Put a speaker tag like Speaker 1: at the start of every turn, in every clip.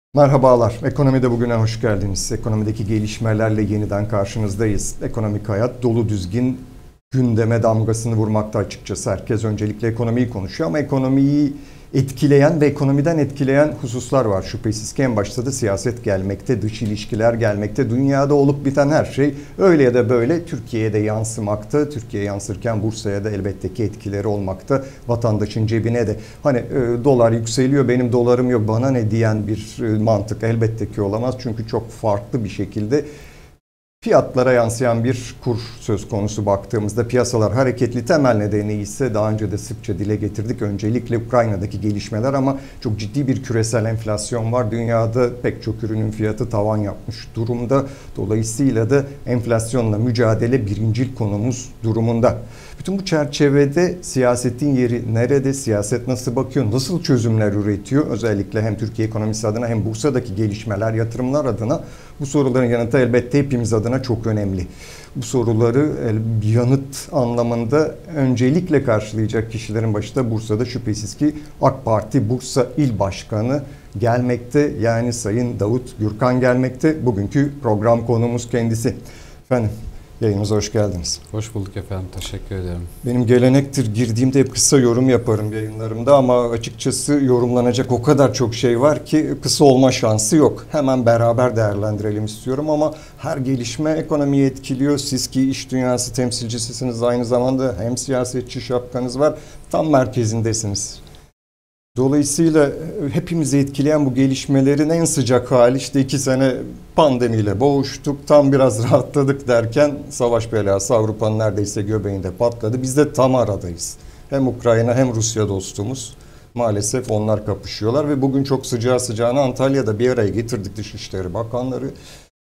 Speaker 1: Merhabalar. Ekonomide bugüne hoş geldiniz. Ekonomideki gelişmelerle yeniden karşınızdayız. Ekonomik hayat dolu dizgin gündeme damgasını vurmakta açıkçası. Herkes öncelikle ekonomiyi konuşuyor ama ekonomiyi etkileyen ve ekonomiden etkileyen hususlar var. Şüphesiz ki en başta da siyaset gelmekte, dış ilişkiler gelmekte. Dünyada olup biten her şey öyle ya da böyle Türkiye'ye de yansımakta. Türkiye'ye yansırken Bursa'ya da elbette ki etkileri olmakta. Vatandaşın cebine de. Hani dolar yükseliyor, benim dolarım yok, bana ne diyen bir mantık elbette ki olamaz. Çünkü çok farklı bir şekilde fiyatlara yansıyan bir kur söz konusu baktığımızda piyasalar hareketli, temel nedeni ise daha önce de sıkça dile getirdik. Öncelikle Ukrayna'daki gelişmeler ama çok ciddi bir küresel enflasyon var. Dünyada pek çok ürünün fiyatı tavan yapmış durumda. Dolayısıyla da enflasyonla mücadele birincil konumuz durumunda. Bütün bu çerçevede siyasetin yeri nerede? Siyaset nasıl bakıyor? Nasıl çözümler üretiyor? Özellikle hem Türkiye ekonomisi adına hem Bursa'daki gelişmeler, yatırımlar adına bu soruların yanıtı elbette hepimiz adına çok önemli. Bu soruları yanıt anlamında öncelikle karşılayacak kişilerin başında Bursa'da şüphesiz ki AK Parti Bursa İl Başkanı gelmekte. Yani Sayın Davut Gürkan gelmekte. Bugünkü program konumuz kendisi. Efendim, yayınımıza hoş geldiniz.
Speaker 2: Hoş bulduk efendim. Teşekkür ederim.
Speaker 1: Benim gelenektir. Girdiğimde hep kısa yorum yaparım yayınlarımda ama açıkçası yorumlanacak o kadar çok şey var ki kısa olma şansı yok. Hemen beraber değerlendirelim istiyorum ama her gelişme ekonomiyi etkiliyor. Siz ki iş dünyası temsilcisisiniz, aynı zamanda hem siyasetçi şapkanız var, tam merkezindesiniz. Dolayısıyla hepimizi etkileyen bu gelişmelerin en sıcak hali işte 2 sene pandemiyle boğuştuk. Tam biraz rahatladık derken savaş belası Avrupa'nın neredeyse göbeğinde patladı. Biz de tam aradayız. Hem Ukrayna hem Rusya dostumuz. Maalesef onlar kapışıyorlar ve bugün çok sıcağı sıcağına Antalya'da bir araya getirdik Dışişleri Bakanları.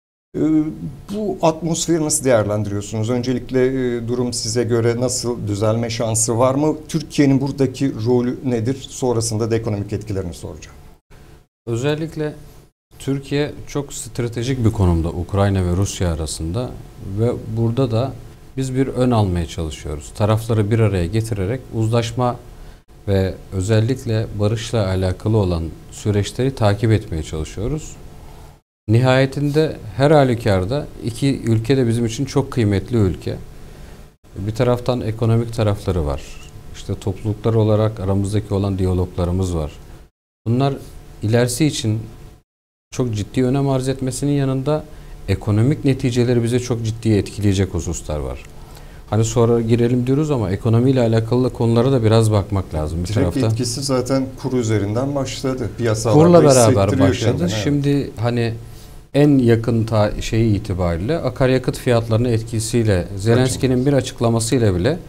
Speaker 1: Bu atmosferi nasıl değerlendiriyorsunuz? Öncelikle durum size göre nasıl, düzelme şansı var mı? Türkiye'nin buradaki rolü nedir? Sonrasında da ekonomik etkilerini soracağım.
Speaker 2: Özellikle Türkiye çok stratejik bir konumda Ukrayna ve Rusya arasında ve burada da biz bir ön almaya çalışıyoruz. Tarafları bir araya getirerek uzlaşma ve özellikle barışla alakalı olan süreçleri takip etmeye çalışıyoruz. Nihayetinde her halükarda iki ülke de bizim için çok kıymetli ülke. Bir taraftan ekonomik tarafları var. İşte topluluklar olarak aramızdaki olan diyaloglarımız var. Bunlar ilerisi için çok ciddi önem arz etmesinin yanında ekonomik neticeleri bize çok ciddi etkileyecek hususlar var. Hani sonra girelim diyoruz ama ekonomiyle alakalı konulara da biraz bakmak lazım. Bir
Speaker 1: Direkt
Speaker 2: taraftan
Speaker 1: etkisi zaten kur üzerinden başladı.
Speaker 2: Kurla beraber başladı.
Speaker 1: Kendini, evet.
Speaker 2: Şimdi hani en yakın şeyi itibariyle akaryakıt fiyatlarının etkisiyle Zelenski'nin bir açıklamasıyla bile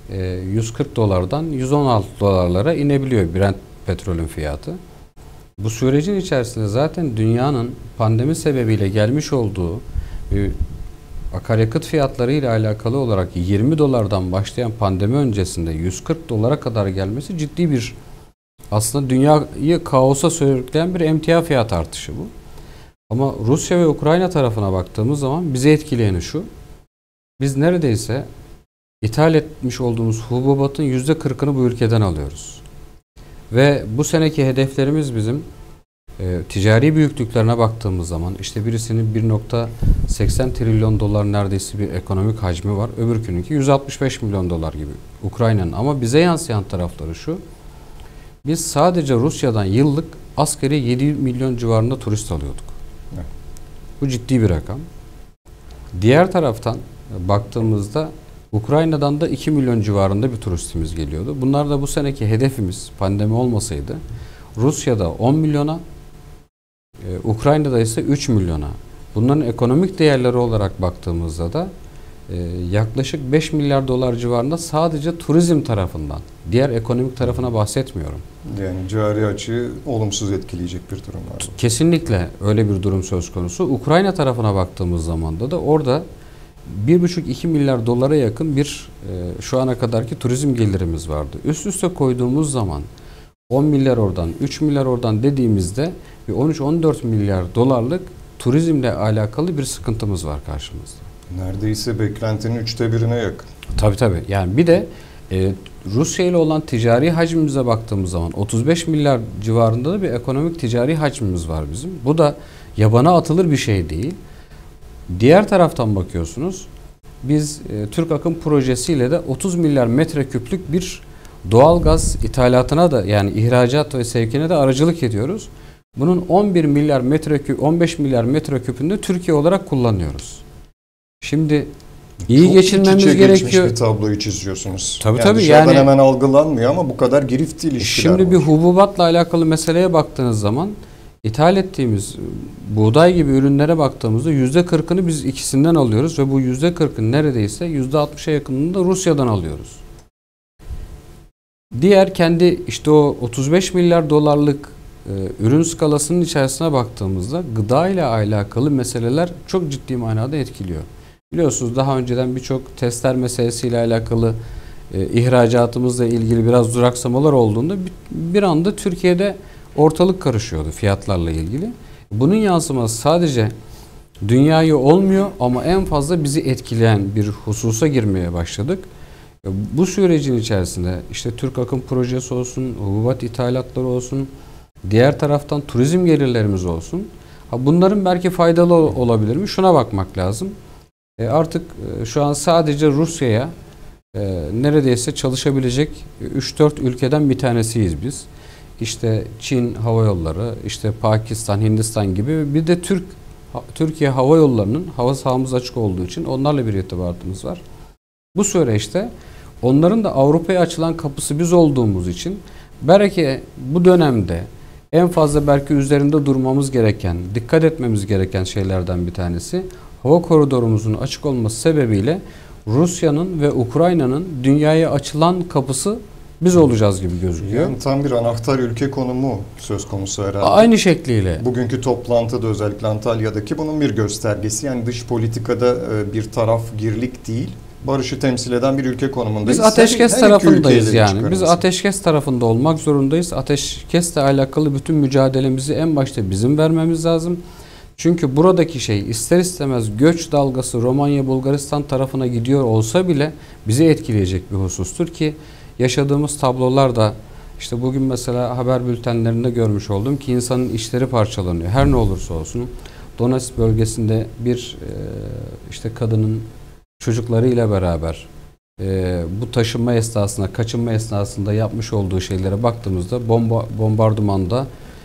Speaker 2: 140 dolardan 116 dolarlara inebiliyor Brent petrolün fiyatı. Bu sürecin içerisinde zaten dünyanın pandemi sebebiyle gelmiş olduğu akaryakıt fiyatları ile alakalı olarak 20 dolardan başlayan pandemi öncesinde 140 dolara kadar gelmesi ciddi bir, aslında dünyayı kaosa sürükleyen bir emtia fiyat artışı bu. Ama Rusya ve Ukrayna tarafına baktığımız zaman bizi etkileyeni şu: biz neredeyse ithal etmiş olduğumuz hububatın %40'ını bu ülkeden alıyoruz. Ve bu seneki hedeflerimiz bizim ticari büyüklüklerine baktığımız zaman işte birisinin 1.80 trilyon dolar neredeyse bir ekonomik hacmi var. Öbürkününki 165 milyon dolar gibi Ukrayna'nın. Ama bize yansıyan tarafları şu: biz sadece Rusya'dan yıllık asgari 7 milyon civarında turist alıyorduk.
Speaker 1: Evet.
Speaker 2: Bu ciddi bir rakam. Diğer taraftan baktığımızda Ukrayna'dan da 2 milyon civarında bir turistimiz geliyordu. Bunlar da bu seneki hedefimiz, pandemi olmasaydı Rusya'da 10 milyona, Ukrayna'da ise 3 milyona. Bunların ekonomik değerleri olarak baktığımızda da yaklaşık 5 milyar dolar civarında sadece turizm tarafından. Diğer ekonomik tarafına bahsetmiyorum.
Speaker 1: Yani cari açığı olumsuz etkileyecek bir durum var.
Speaker 2: Kesinlikle öyle bir durum söz konusu. Ukrayna tarafına baktığımız zaman da orada 1,5-2 milyar dolara yakın bir şu ana kadarki turizm gelirimiz vardı. Üst üste koyduğumuz zaman 10 milyar oradan, 3 milyar oradan dediğimizde bir 13-14 milyar dolarlık turizmle alakalı bir sıkıntımız var karşımızda.
Speaker 1: Neredeyse beklentinin 1/3'üne yakın.
Speaker 2: Tabii. Yani bir de Rusya ile olan ticari hacmimize baktığımız zaman 35 milyar civarında da bir ekonomik ticari hacmimiz var bizim. Bu da yabana atılır bir şey değil. Diğer taraftan bakıyorsunuz, biz Türk Akım projesiyle de 30 milyar metreküplük bir doğal gaz ithalatına da, yani ihracat ve sevkine de aracılık ediyoruz. Bunun 11 milyar metreküp, 15 milyar metreküpünü Türkiye olarak kullanıyoruz. Şimdi iyi
Speaker 1: çok
Speaker 2: geçinmemiz gerekiyor.
Speaker 1: Bir tabloyu çiziyorsunuz.
Speaker 2: Tabii
Speaker 1: dışarıdan hemen algılanmıyor ama bu kadar girift ilişkiler
Speaker 2: şimdi
Speaker 1: var.
Speaker 2: bir hububatla alakalı meseleye baktığınız zaman ithal ettiğimiz buğday gibi ürünlere baktığımızda %40'ını biz ikisinden alıyoruz ve bu %40'ın neredeyse %60'a yakınını da Rusya'dan alıyoruz. Diğer kendi işte o 35 milyar dolarlık ürün skalasının içerisine baktığımızda gıda ile alakalı meseleler çok ciddi manada etkiliyor. Biliyorsunuz daha önceden birçok testler meselesiyle alakalı ihracatımızla ilgili biraz duraksamalar olduğunda bir anda Türkiye'de ortalık karışıyordu fiyatlarla ilgili. Bunun yansıması sadece dünyayı olmuyor ama en fazla bizi etkileyen bir hususa girmeye başladık. Bu sürecin içerisinde işte Türk Akım projesi olsun, hububat ithalatları olsun, diğer taraftan turizm gelirlerimiz olsun. Bunların belki faydalı olabilir mi? Şuna bakmak lazım. Artık şu an sadece Rusya'ya neredeyse çalışabilecek 3-4 ülkeden bir tanesiyiz biz. İşte Çin Hava Yolları, işte Pakistan, Hindistan gibi, bir de Türkiye Hava Yolları'nın hava sahamız açık olduğu için onlarla bir irtibatımız var. Bu süreçte onların da Avrupa'ya açılan kapısı biz olduğumuz için belki bu dönemde en fazla belki üzerinde durmamız gereken, dikkat etmemiz gereken şeylerden bir tanesi hava koridorumuzun açık olması sebebiyle Rusya'nın ve Ukrayna'nın dünyaya açılan kapısı biz olacağız gibi gözüküyor.
Speaker 1: Yani tam bir anahtar ülke konumu söz konusu herhalde.
Speaker 2: Aynı şekliyle.
Speaker 1: Bugünkü toplantıda özellikle Antalya'daki bunun bir göstergesi. Yani dış politikada bir tarafgirlik değil, barışı temsil eden bir ülke konumundayız.
Speaker 2: Biz ateşkes tarafındayız yani. Biz
Speaker 1: mesela.
Speaker 2: Ateşkes tarafında olmak zorundayız. Ateşkesle alakalı bütün mücadelemizi en başta bizim vermemiz lazım. Çünkü buradaki şey ister istemez göç dalgası Romanya, Bulgaristan tarafına gidiyor olsa bile bizi etkileyecek bir husustur ki yaşadığımız tablolar da işte bugün mesela haber bültenlerinde görmüş oldum ki insanın işleri parçalanıyor. Her ne olursa olsun Donetsk bölgesinde bir işte kadının çocuklarıyla beraber bu taşınma esnasında, kaçınma esnasında yapmış olduğu şeylere baktığımızda bombardımanda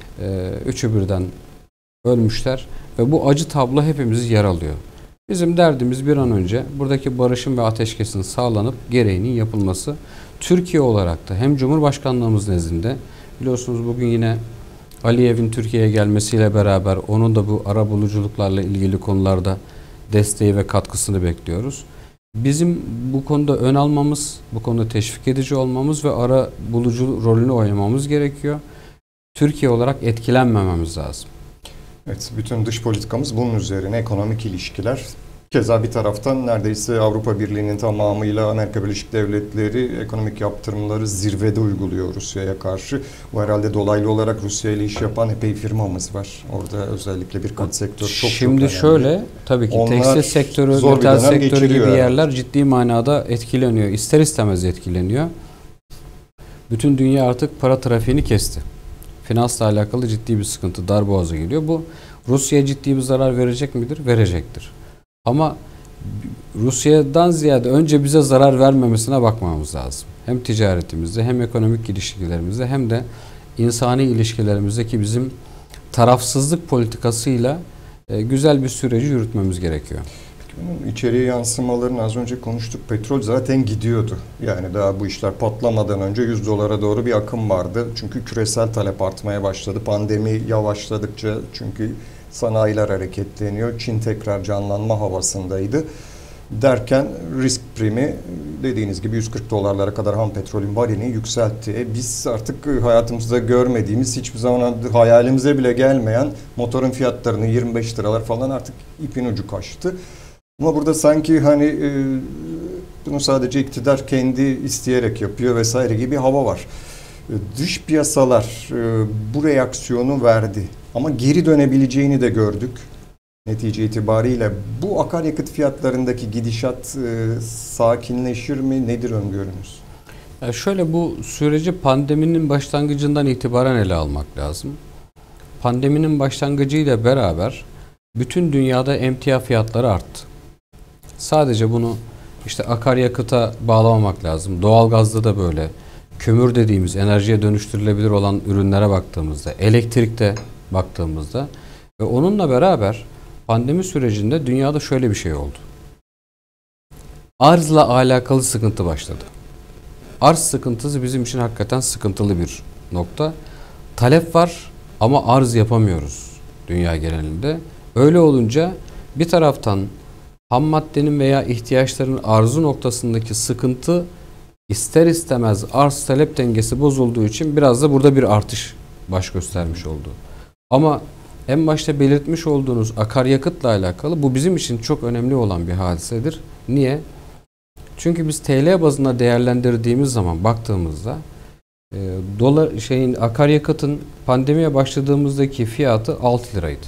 Speaker 2: üçü birden ölmüşler ve bu acı tablo hepimizi yaralıyor. Bizim derdimiz bir an önce buradaki barışın ve ateşkesin sağlanıp gereğinin yapılması. Türkiye olarak da hem Cumhurbaşkanlığımız nezdinde biliyorsunuz bugün yine Aliyev'in Türkiye'ye gelmesiyle beraber onun da bu arabuluculuklarla ilgili konularda desteği ve katkısını bekliyoruz. Bizim bu konuda ön almamız, bu konuda teşvik edici olmamız ve arabulucu rolünü oynamamız gerekiyor. Türkiye olarak etkilenmememiz lazım.
Speaker 1: Evet, bütün dış politikamız bunun üzerine, ekonomik ilişkiler. Keza bir taraftan neredeyse Avrupa Birliği'nin tamamıyla Amerika Birleşik Devletleri ekonomik yaptırımları zirvede uyguluyor Rusya'ya karşı. Bu herhalde dolaylı olarak Rusya ile iş yapan epey firmamız var. Orada özellikle birkaç sektör çok
Speaker 2: Şimdi
Speaker 1: önemli.
Speaker 2: şöyle tabii ki
Speaker 1: onlar
Speaker 2: tekstil sektörü,
Speaker 1: zor bir
Speaker 2: metal
Speaker 1: dönem
Speaker 2: sektörü gibi
Speaker 1: geçiriyor.
Speaker 2: yerler ciddi manada etkileniyor. İster istemez etkileniyor. Bütün dünya artık para trafiğini kesti. Finansla alakalı ciddi bir sıkıntı, darboğaza geliyor. Bu Rusya'ya ciddi bir zarar verecek midir? Verecektir. Ama Rusya'dan ziyade önce bize zarar vermemesine bakmamız lazım. Hem ticaretimizde hem ekonomik ilişkilerimizde hem de insani ilişkilerimizdeki bizim tarafsızlık politikasıyla güzel bir süreci yürütmemiz gerekiyor.
Speaker 1: Bunun içeriye yansımalarını az önce konuştuk. Petrol zaten gidiyordu. Yani daha bu işler patlamadan önce 100 dolara doğru bir akım vardı. Çünkü küresel talep artmaya başladı. Pandemi yavaşladıkça çünkü sanayiler hareketleniyor. Çin tekrar canlanma havasındaydı. Derken risk primi dediğiniz gibi 140 dolarlara kadar ham petrolün varilini yükseltti. Biz artık hayatımızda görmediğimiz, hiçbir zaman hayalimize bile gelmeyen motorun fiyatlarını 25 liralar falan artık ipin ucu kaçtı. Ama burada sanki hani bunu sadece iktidar kendi isteyerek yapıyor vesaire gibi bir hava var. Dış piyasalar bu reaksiyonu verdi. Ama geri dönebileceğini de gördük. Netice itibariyle bu akaryakıt fiyatlarındaki gidişat sakinleşir mi? Nedir öngörünüz?
Speaker 2: Ya şöyle, bu süreci pandeminin başlangıcından itibaren ele almak lazım. Pandeminin başlangıcıyla beraber bütün dünyada emtia fiyatları arttı. Sadece bunu işte akaryakıta bağlamamak lazım. Doğalgazda da böyle. Kömür dediğimiz enerjiye dönüştürülebilir olan ürünlere baktığımızda, elektrikte baktığımızda ve onunla beraber pandemi sürecinde dünyada şöyle bir şey oldu. Arzla alakalı sıkıntı başladı. Arz sıkıntısı bizim için hakikaten sıkıntılı bir nokta. Talep var ama arz yapamıyoruz dünya genelinde. Öyle olunca bir taraftan ham maddenin veya ihtiyaçların arzı noktasındaki sıkıntı ister istemez arz talep dengesi bozulduğu için biraz da burada bir artış baş göstermiş oldu. Ama en başta belirtmiş olduğunuz akaryakıtla alakalı bu bizim için çok önemli olan bir hadisedir. Niye? Çünkü biz TL bazında değerlendirdiğimiz zaman baktığımızda akaryakıtın pandemiye başladığımızdaki fiyatı 6 liraydı.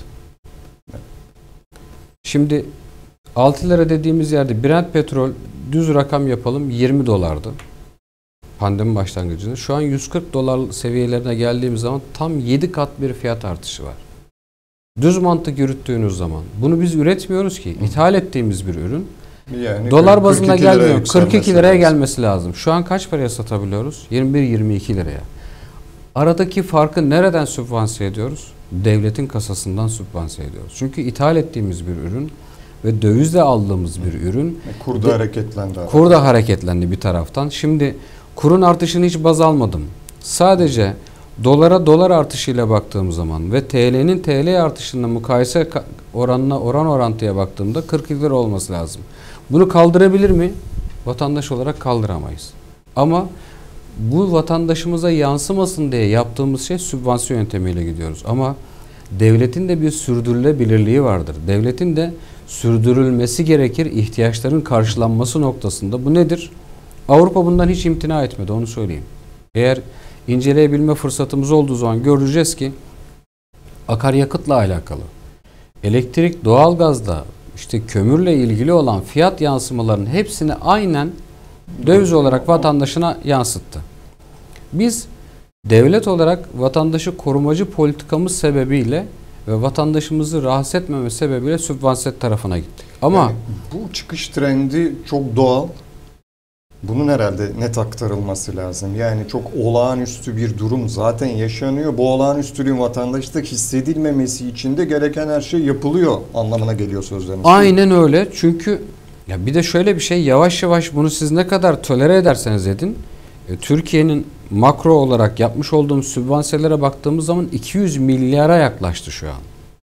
Speaker 2: Şimdi 6 lira dediğimiz yerde Brent petrol, düz rakam yapalım, 20 dolardı pandemi başlangıcında. Şu an 140 dolar seviyelerine geldiğimiz zaman tam 7 kat bir fiyat artışı var. Düz mantık yürüttüğünüz zaman bunu biz üretmiyoruz ki, ithal ettiğimiz bir ürün.
Speaker 1: Yani
Speaker 2: dolar bazında gelmiyor. 42 liraya gelmesi lazım. Şu an kaç paraya satabiliyoruz? 21-22 liraya. Aradaki farkı nereden sübvanse ediyoruz? Devletin kasasından sübvanse ediyoruz. Çünkü ithal ettiğimiz bir ürün ve dövizle aldığımız bir ürün.
Speaker 1: Kur da hareketlendi.
Speaker 2: Kur da hareketlendi bir taraftan. Şimdi kurun artışını hiç baz almadım. Sadece dolara dolar artışıyla baktığım zaman ve TL'nin TL artışına mukayese oranına orantıya baktığımda 42 lira olması lazım. Bunu kaldırabilir mi? Vatandaş olarak kaldıramayız. Ama bu vatandaşımıza yansımasın diye yaptığımız şey sübvansiyon yöntemiyle gidiyoruz. Ama devletin de bir sürdürülebilirliği vardır. Devletin de sürdürülmesi gerekir ihtiyaçların karşılanması noktasında. Bu nedir? Avrupa bundan hiç imtina etmedi, onu söyleyeyim. Eğer inceleyebilme fırsatımız olduğu zaman göreceğiz ki akaryakıtla alakalı, elektrik, doğalgazda, işte kömürle ilgili olan fiyat yansımalarının hepsini aynen döviz olarak vatandaşına yansıttı. Biz devlet olarak vatandaşı korumacı politikamız sebebiyle ve vatandaşımızı rahatsız etmeme sebebiyle sübvanse tarafına gittik. Ama
Speaker 1: yani bu çıkış trendi çok doğal. Bunun herhalde net aktarılması lazım. Yani çok olağanüstü bir durum zaten yaşanıyor. Bu olağanüstülüğün vatandaşta hissedilmemesi için de gereken her şey yapılıyor anlamına geliyor sözleriniz.
Speaker 2: Aynen öyle. Çünkü ya bir de şöyle bir şey, yavaş yavaş bunu siz ne kadar tolere ederseniz edin, Türkiye'nin makro olarak yapmış olduğumuz sübvansiyelere baktığımız zaman 200 milyara yaklaştı şu an.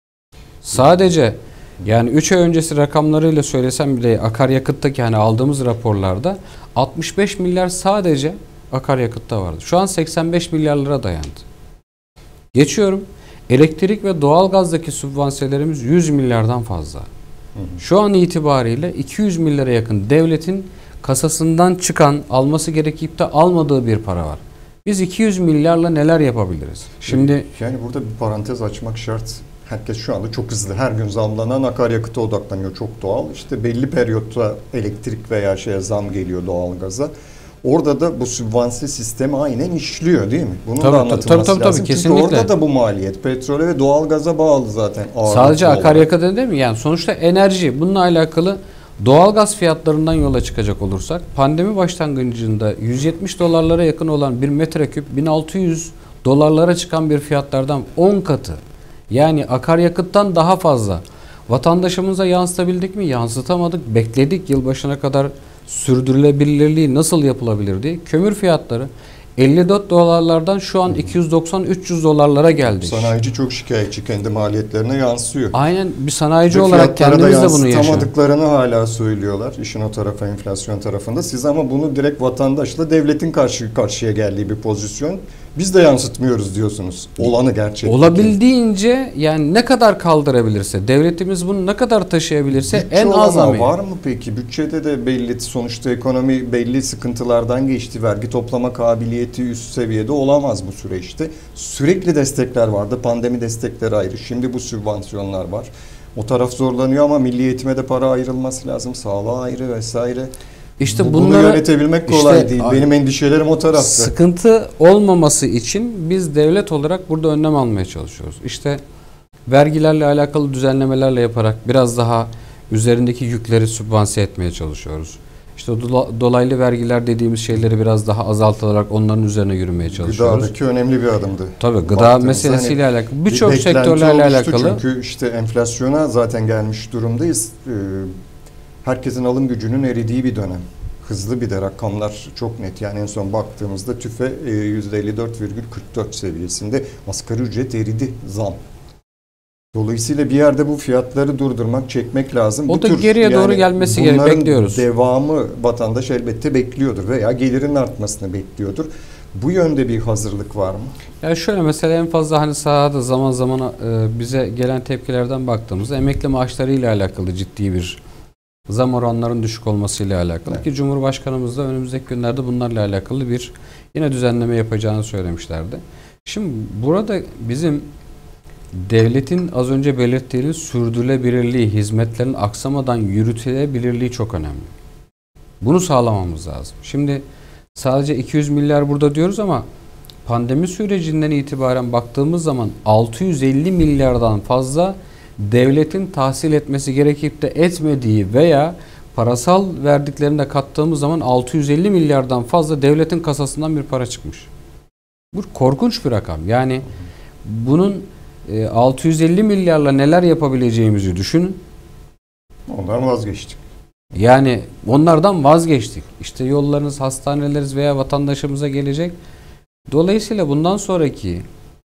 Speaker 2: Sadece yani 3 ay öncesi rakamlarıyla söylesem bile akaryakıttaki hani aldığımız raporlarda 65 milyar sadece akaryakıtta vardı. Şu an 85 milyarlara dayandı. Geçiyorum. Elektrik ve doğalgazdaki sübvanselerimiz 100 milyardan fazla. Şu an itibariyle 200 milyara yakın devletin kasasından çıkan, alması gerekip de almadığı bir para var. Biz 200 milyarla neler yapabiliriz? Şimdi
Speaker 1: yani burada bir parantez açmak şart. Herkes şu anda çok hızlı her gün zamlanan akaryakıta odaklanıyor. Çok doğal. İşte belli periyotta elektrik veya zam geliyor doğalgaza. Orada da bu sübvanse sistemi aynen işliyor değil mi? Bunun da anlatılması lazım.
Speaker 2: Tabii,
Speaker 1: çünkü orada da bu maliyet petrole ve doğalgaza bağlı zaten.
Speaker 2: Sadece akaryakıt değil mi? Yani sonuçta enerji. Bununla alakalı doğalgaz fiyatlarından yola çıkacak olursak pandemi başlangıcında 170 dolarlara yakın olan bir metreküp 1600 dolarlara çıkan bir fiyatlardan 10 katı. Yani akaryakıttan daha fazla. Vatandaşımıza yansıtabildik mi? Yansıtamadık. Bekledik yılbaşına kadar sürdürülebilirliği nasıl yapılabilir diye. Kömür fiyatları 54 dolarlardan şu an 290-300 dolarlara geldi.
Speaker 1: Sanayici çok şikayetçi, kendi maliyetlerine yansıyor.
Speaker 2: Aynen, bir sanayici olarak kendimiz de bunu yaşıyoruz.
Speaker 1: Yansıtamadıklarını hala söylüyorlar işin o tarafı, enflasyon tarafında. Siz ama bunu direkt vatandaşla devletin karşı karşıya geldiği bir pozisyon. Biz de yansıtmıyoruz diyorsunuz. Olanı gerçekten.
Speaker 2: Olabildiğince yani ne kadar kaldırabilirse, devletimiz bunu ne kadar taşıyabilirse
Speaker 1: bütçe
Speaker 2: en azami.
Speaker 1: Var mı peki? Bütçede de belli, sonuçta ekonomi belli sıkıntılardan geçti. Vergi toplama kabiliyeti üst seviyede olamaz bu süreçte. Sürekli destekler vardı. Pandemi destekleri ayrı. Şimdi bu sübvansiyonlar var. O taraf zorlanıyor ama milli eğitime de para ayrılması lazım. Sağlığa ayrı vesaire.
Speaker 2: İşte
Speaker 1: bunu yönetebilmek kolay değil. Benim endişelerim o tarafta.
Speaker 2: Sıkıntı olmaması için biz devlet olarak burada önlem almaya çalışıyoruz. İşte vergilerle alakalı düzenlemelerle yaparak biraz daha üzerindeki yükleri sübvanse etmeye çalışıyoruz. İşte dolaylı vergiler dediğimiz şeyleri biraz daha azaltılarak onların üzerine yürümeye çalışıyoruz.
Speaker 1: Gıdadaki önemli bir adımdı.
Speaker 2: Tabii gıda meselesiyle alakalı birçok sektörlerle alakalı.
Speaker 1: Çünkü işte enflasyona zaten gelmiş durumdayız. Herkesin alım gücünün eridiği bir dönem. Hızlı bir de rakamlar çok net. Yani en son baktığımızda TÜFE %54,44 seviyesinde asgari ücret eridi, zam. Dolayısıyla bir yerde bu fiyatları durdurmak, çekmek lazım.
Speaker 2: O da geriye doğru gelmesi gerekiyor. Bekliyoruz.
Speaker 1: Devamı vatandaş elbette bekliyordur veya gelirin artmasını bekliyordur. Bu yönde bir hazırlık var mı?
Speaker 2: Ya şöyle mesela en fazla hani sahada zaman zaman bize gelen tepkilerden baktığımızda emekli maaşlarıyla alakalı ciddi bir zam oranlarının düşük olmasıyla alakalı, evet. Ki Cumhurbaşkanımız da önümüzdeki günlerde bunlarla alakalı bir yine düzenleme yapacağını söylemişlerdi. Şimdi burada bizim devletin az önce belirttiğiniz sürdürülebilirliği, hizmetlerin aksamadan yürütülebilirliği çok önemli. Bunu sağlamamız lazım. Şimdi sadece 200 milyar burada diyoruz ama pandemi sürecinden itibaren baktığımız zaman 650 milyardan fazla devletin tahsil etmesi gerekip de etmediği veya parasal verdiklerinde kattığımız zaman 650 milyardan fazla devletin kasasından bir para çıkmış. Bu korkunç bir rakam. Yani bunun 650 milyarla neler yapabileceğimizi düşünün.
Speaker 1: Ondan vazgeçtik.
Speaker 2: Yani onlardan vazgeçtik. İşte yollarınız, hastaneleriniz veya vatandaşımıza gelecek. Dolayısıyla bundan sonraki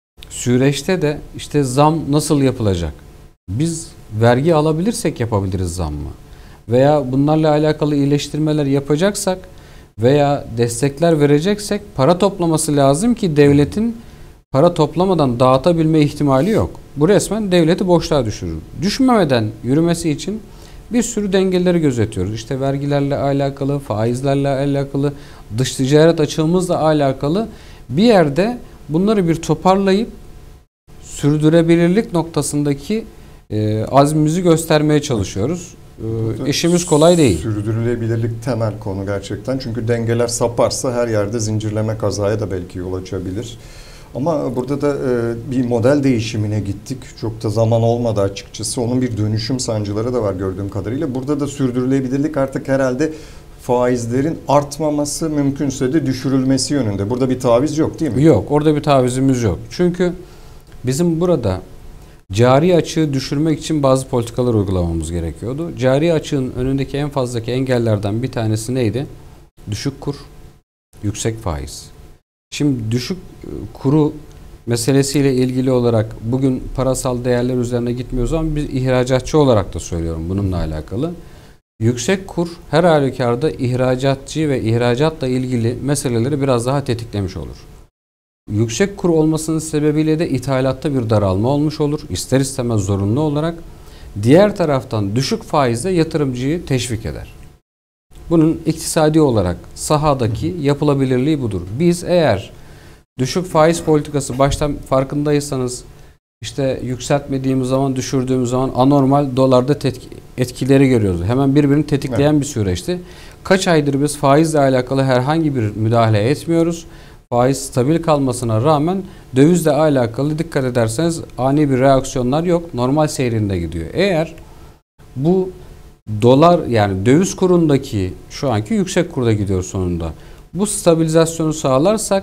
Speaker 2: süreçte de işte zam nasıl yapılacak? Biz vergi alabilirsek yapabiliriz zammı. Veya bunlarla alakalı iyileştirmeler yapacaksak veya destekler vereceksek para toplaması lazım ki devletin para toplamadan dağıtabilme ihtimali yok. Bu resmen devleti boşluğa düşürür. Düşmemeden yürümesi için bir sürü dengeleri gözetiyoruz. İşte vergilerle alakalı, faizlerle alakalı, dış ticaret açığımızla alakalı bir yerde bunları bir toparlayıp sürdürülebilirlik noktasındaki azmimizi göstermeye çalışıyoruz. İşimiz kolay değil.
Speaker 1: Sürdürülebilirlik temel konu gerçekten. Çünkü dengeler saparsa her yerde zincirleme kazaya da belki yol açabilir. Ama burada da bir model değişimine gittik. Çok da zaman olmadı açıkçası. Onun bir dönüşüm sancıları da var gördüğüm kadarıyla. Burada da sürdürülebilirlik artık herhalde faizlerin artmaması, mümkünse de düşürülmesi yönünde. Burada bir taviz yok değil mi?
Speaker 2: Yok, orada bir tavizimiz yok. Çünkü bizim burada cari açığı düşürmek için bazı politikalar uygulamamız gerekiyordu. Cari açığın önündeki en fazlaki engellerden bir tanesi neydi? Düşük kur, yüksek faiz. Şimdi düşük kuru meselesiyle ilgili olarak bugün parasal değerler üzerine gitmiyoruz ama biz ihracatçı olarak da söylüyorum bununla alakalı. Yüksek kur her halükarda ihracatçı ve ihracatla ilgili meseleleri biraz daha tetiklemiş olur. Yüksek kur olmasının sebebiyle de ithalatta bir daralma olmuş olur. İster istemez zorunlu olarak. Diğer taraftan düşük faizle yatırımcıyı teşvik eder. Bunun iktisadi olarak sahadaki yapılabilirliği budur. Biz eğer düşük faiz politikası baştan farkındaysanız işte yükseltmediğimiz zaman, düşürdüğümüz zaman anormal dolarda etkileri görüyoruz. Hemen birbirini tetikleyen bir süreçti. Kaç aydır biz faizle alakalı herhangi bir müdahale etmiyoruz. Faiz stabil kalmasına rağmen dövizle alakalı dikkat ederseniz ani bir reaksiyonlar yok. Normal seyrinde gidiyor. Eğer bu dolar yani döviz kurundaki şu anki yüksek kurda gidiyor sonunda. Bu stabilizasyonu sağlarsak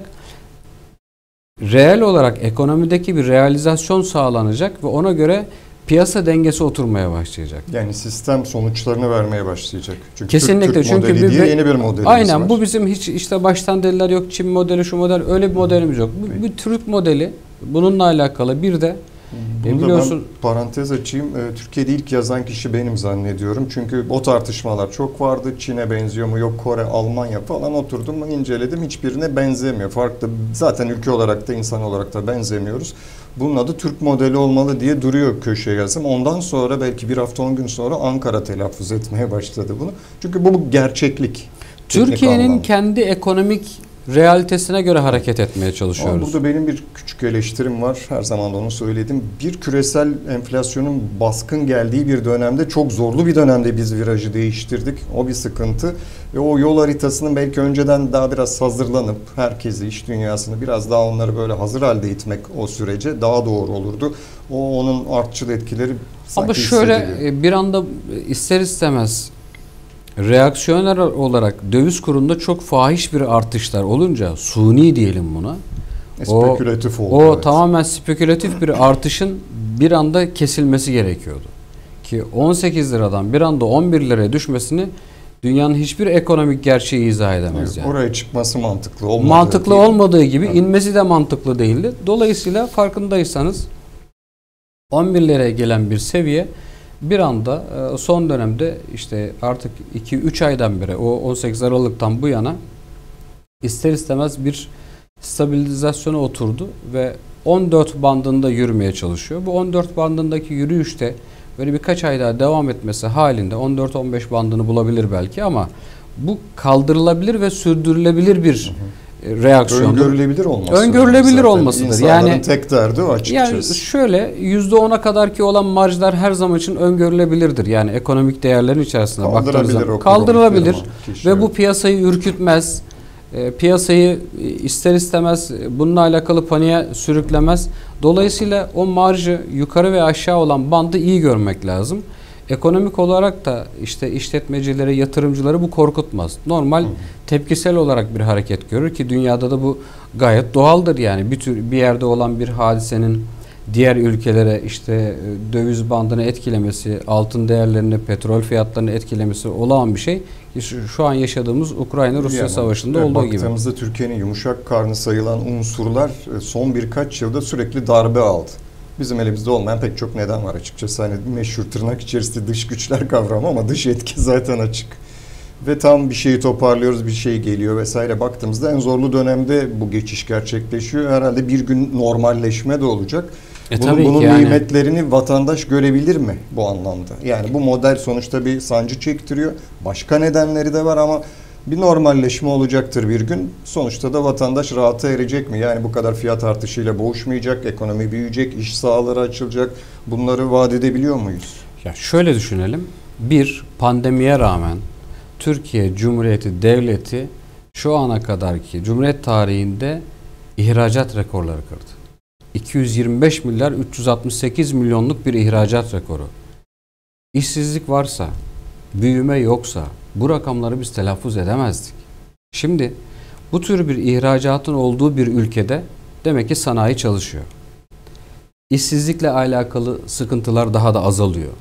Speaker 2: reel olarak ekonomideki bir realizasyon sağlanacak ve ona göre piyasa dengesi oturmaya başlayacak.
Speaker 1: Yani sistem sonuçları vermeye başlayacak. Çünkü
Speaker 2: kesinlikle
Speaker 1: Türk
Speaker 2: çünkü
Speaker 1: modeli diye yeni bir modelimiz
Speaker 2: aynen,
Speaker 1: var.
Speaker 2: Bu bizim hiç işte baştan dediler yok Çin modeli şu model, öyle bir modelimiz yok. Bu bir Türk modeli. Bununla alakalı bir de
Speaker 1: biliyorsun, ben parantez açayım. Türkiye'de ilk yazan kişi benim zannediyorum. Çünkü o tartışmalar çok vardı. Çin'e benziyor mu? Yok Kore, Almanya falan oturdum, inceledim. Hiçbirine benzemiyor. Farklı. Zaten ülke olarak da insan olarak da benzemiyoruz. Bunun adı Türk modeli olmalı diye duruyor köşeye yazım. Ondan sonra belki bir hafta 10 gün sonra Ankara telaffuz etmeye başladı bunu. Çünkü bu gerçeklik.
Speaker 2: Türkiye'nin kendi ekonomik realitesine göre hareket etmeye çalışıyoruz.
Speaker 1: Ama burada benim bir küçük eleştirim var. Her zaman da onu söyledim. Bir küresel enflasyonun baskın geldiği bir dönemde, çok zorlu bir dönemde biz virajı değiştirdik. O bir sıkıntı. Ve o yol haritasının belki önceden daha biraz hazırlanıp herkesi, iş dünyasını biraz daha onları böyle hazır halde itmek o sürece daha doğru olurdu. Onun artçıl etkileri sanki
Speaker 2: ama şöyle
Speaker 1: hissediliyor.
Speaker 2: bir anda ister istemez reaksiyoner olarak döviz kurunda çok fahiş bir artışlar olunca, suni diyelim buna.
Speaker 1: Spekülatif oldu.
Speaker 2: O
Speaker 1: evet.
Speaker 2: tamamen spekülatif bir artışın bir anda kesilmesi gerekiyordu. Ki 18 liradan bir anda 11 liraya düşmesini dünyanın hiçbir ekonomik gerçeği izah edemez. Yani.
Speaker 1: Oraya çıkması mantıklı olmadı.
Speaker 2: Mantıklı olmadığı gibi inmesi de mantıklı değildi. Dolayısıyla farkındaysanız 11 liraya gelen bir seviye bir anda son dönemde işte artık 2-3 aydan beri, o 18 Aralık'tan bu yana ister istemez bir stabilizasyona oturdu ve 14 bandında yürümeye çalışıyor. Bu 14 bandındaki yürüyüşte böyle birkaç ay daha devam etmesi halinde 14-15 bandını bulabilir belki, ama bu kaldırılabilir ve sürdürülebilir bir reaksiyondur.
Speaker 1: Öngörülebilir olması.
Speaker 2: Öngörülebilir olmasıdır.
Speaker 1: İnsanların
Speaker 2: yani
Speaker 1: tek derdi o açıkçası.
Speaker 2: Yani şöyle %10'a kadar ki olan marjlar her zaman için öngörülebilirdir. Yani ekonomik değerlerin içerisinde baktığınız zaman kaldırılabilir ve bu piyasayı ürkütmez. Piyasayı ister istemez bununla alakalı paniğe sürüklemez. Dolayısıyla o marjı yukarı ve aşağı olan bandı iyi görmek lazım. Ekonomik olarak da işte işletmecileri, yatırımcıları bu korkutmaz. Normal tepkisel olarak bir hareket görür ki dünyada da bu gayet doğaldır. Yani bir yerde olan bir hadisenin diğer ülkelere işte döviz bandını etkilemesi, altın değerlerini, petrol fiyatlarını etkilemesi olağan bir şey. Şu an yaşadığımız Ukrayna-Rusya savaşında olduğu gibi.
Speaker 1: Baktığımızda Türkiye'nin yumuşak karnı sayılan unsurlar son birkaç yılda sürekli darbe aldı. Bizim elimizde olmayan pek çok neden var açıkçası. Hani meşhur tırnak içerisinde dış güçler kavramı, ama dış etki zaten açık. Ve tam bir şeyi toparlıyoruz, bir şey geliyor vesaire. Baktığımızda en zorlu dönemde bu geçiş gerçekleşiyor. Herhalde bir gün normalleşme de olacak. Bunun yani nimetlerini vatandaş görebilir mi bu anlamda? Yani bu model sonuçta bir sancı çektiriyor. Başka nedenleri de var ama bir normalleşme olacaktır bir gün. Sonuçta da vatandaş rahata erecek mi? Yani bu kadar fiyat artışıyla boğuşmayacak, ekonomi büyüyecek, iş sahaları açılacak. Bunları vaat edebiliyor muyuz?
Speaker 2: Ya şöyle düşünelim. Bir, pandemiye rağmen Türkiye Cumhuriyeti Devleti şu ana kadarki Cumhuriyet tarihinde ihracat rekorları kırdı. 225 milyar 368 milyonluk bir ihracat rekoru. İşsizlik varsa, büyüme yoksa bu rakamları biz telaffuz edemezdik. Şimdi bu tür bir ihracatın olduğu bir ülkede demek ki sanayi çalışıyor. İşsizlikle alakalı sıkıntılar daha da azalıyor.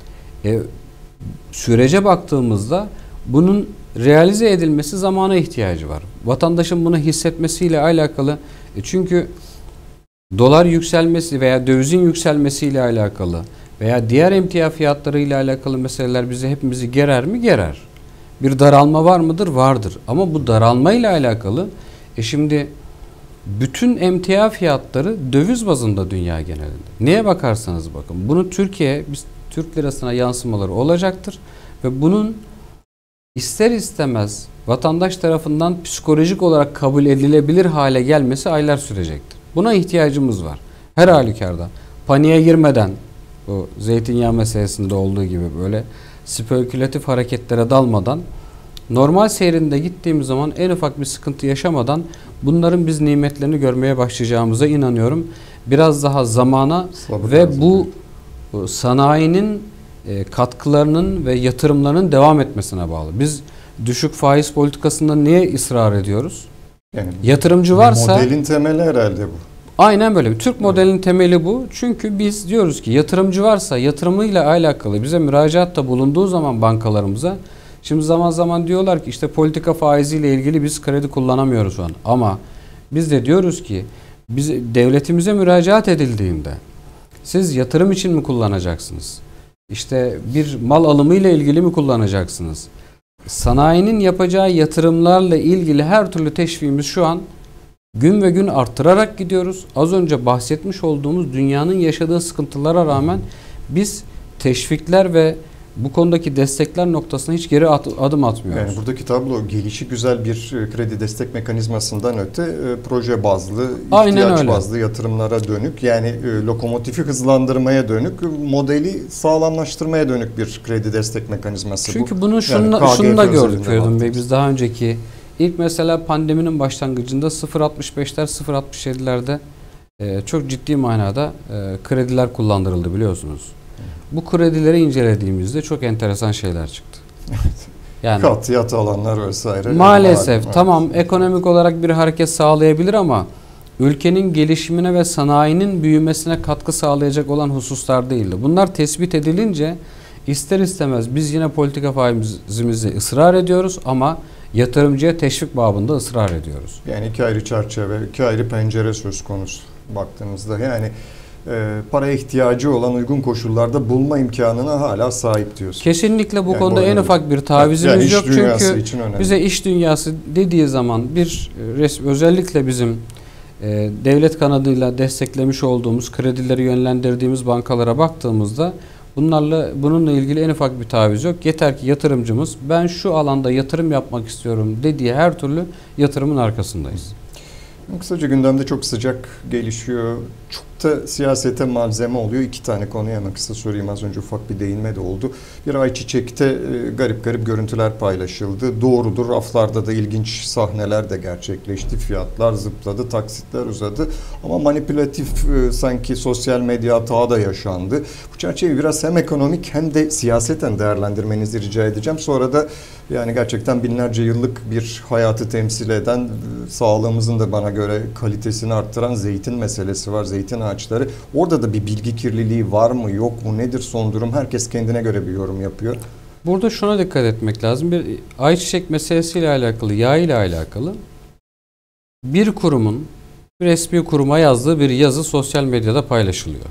Speaker 2: Sürece baktığımızda bunun realize edilmesi zamana ihtiyacı var. Vatandaşın bunu hissetmesiyle alakalı. Çünkü dolar yükselmesi veya dövizin yükselmesiyle alakalı veya diğer emtia fiyatları ile alakalı meseleler bizi hepimizi gerer mi? Gerer. Bir daralma var mıdır? Vardır. Ama bu daralma ile alakalı şimdi bütün emtia fiyatları döviz bazında dünya genelinde. Neye bakarsanız bakın. Bunu Türk lirasına yansımaları olacaktır ve bunun ister istemez vatandaş tarafından psikolojik olarak kabul edilebilir hale gelmesi aylar sürecektir. Buna ihtiyacımız var. Her halükarda paniğe girmeden, o zeytinyağı meselesinde olduğu gibi böyle spekülatif hareketlere dalmadan, normal seyrinde gittiğimiz zaman en ufak bir sıkıntı yaşamadan bunların biz nimetlerini görmeye başlayacağımıza inanıyorum. Biraz daha zamana ve bu sanayinin katkılarının ve yatırımlarının devam etmesine bağlı. Biz düşük faiz politikasında niye ısrar ediyoruz?
Speaker 1: Yani
Speaker 2: yatırımcı varsa...
Speaker 1: Modelin temeli herhalde bu.
Speaker 2: Aynen böyle. Türk modelinin temeli bu. Çünkü biz diyoruz ki yatırımcı varsa yatırımıyla alakalı bize müracaatta bulunduğu zaman bankalarımıza, şimdi zaman zaman diyorlar ki işte politika faiziyle ilgili biz kredi kullanamıyoruz şu an. Ama biz de diyoruz ki biz devletimize müracaat edildiğinde siz yatırım için mi kullanacaksınız? İşte bir mal alımı ile ilgili mi kullanacaksınız? Sanayinin yapacağı yatırımlarla ilgili her türlü teşviğimiz şu an gün ve gün arttırarak gidiyoruz. Az önce bahsetmiş olduğumuz dünyanın yaşadığı sıkıntılara rağmen biz teşvikler ve bu konudaki destekler noktasına hiç geri adım atmıyoruz.
Speaker 1: Yani buradaki tablo gelişi güzel bir kredi destek mekanizmasından öte proje bazlı, ihtiyaç bazlı yatırımlara dönük, yani lokomotifi hızlandırmaya dönük, modeli sağlamlaştırmaya dönük bir kredi destek mekanizması.
Speaker 2: Çünkü bunu şunu da gördük Feridun Bey. Biz daha önceki ilk mesela pandeminin başlangıcında 0.65'ler 0.67'lerde çok ciddi manada krediler kullandırıldı biliyorsunuz. Bu kredileri incelediğimizde çok enteresan şeyler çıktı.
Speaker 1: Yani katiyat alanlar vesaire.
Speaker 2: Maalesef tamam, ekonomik olarak bir hareket sağlayabilir ama ülkenin gelişimine ve sanayinin büyümesine katkı sağlayacak olan hususlar değildi. Bunlar tespit edilince ister istemez biz yine politika faizimizde ısrar ediyoruz ama yatırımcıya teşvik babında ısrar ediyoruz.
Speaker 1: Yani iki ayrı çerçeve, iki ayrı pencere söz konusu baktığınızda. Yani paraya ihtiyacı olan uygun koşullarda bulma imkanına hala sahip diyorsun.
Speaker 2: Kesinlikle bu konuda en ufak bir tavizimiz yok. Çünkü bize iş dünyası dediği zaman özellikle bizim devlet kanadıyla desteklemiş olduğumuz, kredileri yönlendirdiğimiz bankalara baktığımızda bununla ilgili en ufak bir taviz yok. Yeter ki yatırımcımız ben şu alanda yatırım yapmak istiyorum dediği her türlü yatırımın arkasındayız.
Speaker 1: Kısaca gündemde çok sıcak gelişiyor. Çok da siyasete malzeme oluyor. İki tane konuya hemen kısa sorayım. Az önce ufak bir değinme de oldu. Bir Ayçiçek'te garip garip görüntüler paylaşıldı. Doğrudur. Raflarda da ilginç sahneler de gerçekleşti. Fiyatlar zıpladı, taksitler uzadı. Ama manipülatif sanki sosyal medya hata da yaşandı. Bu çerçeveyi biraz hem ekonomik hem de siyaseten değerlendirmenizi rica edeceğim. Sonra da yani gerçekten binlerce yıllık bir hayatı temsil eden, sağlığımızın da bana göre kalitesini arttıran zeytin meselesi var. Zeytin ağaçları. Orada da bir bilgi kirliliği var mı yok mu, nedir son durum? Herkes kendine göre bir yorum yapıyor.
Speaker 2: Burada şuna dikkat etmek lazım. Bir ayçiçek meselesiyle alakalı, yağ ile alakalı bir kurumun bir resmi kuruma yazdığı bir yazı sosyal medyada paylaşılıyor.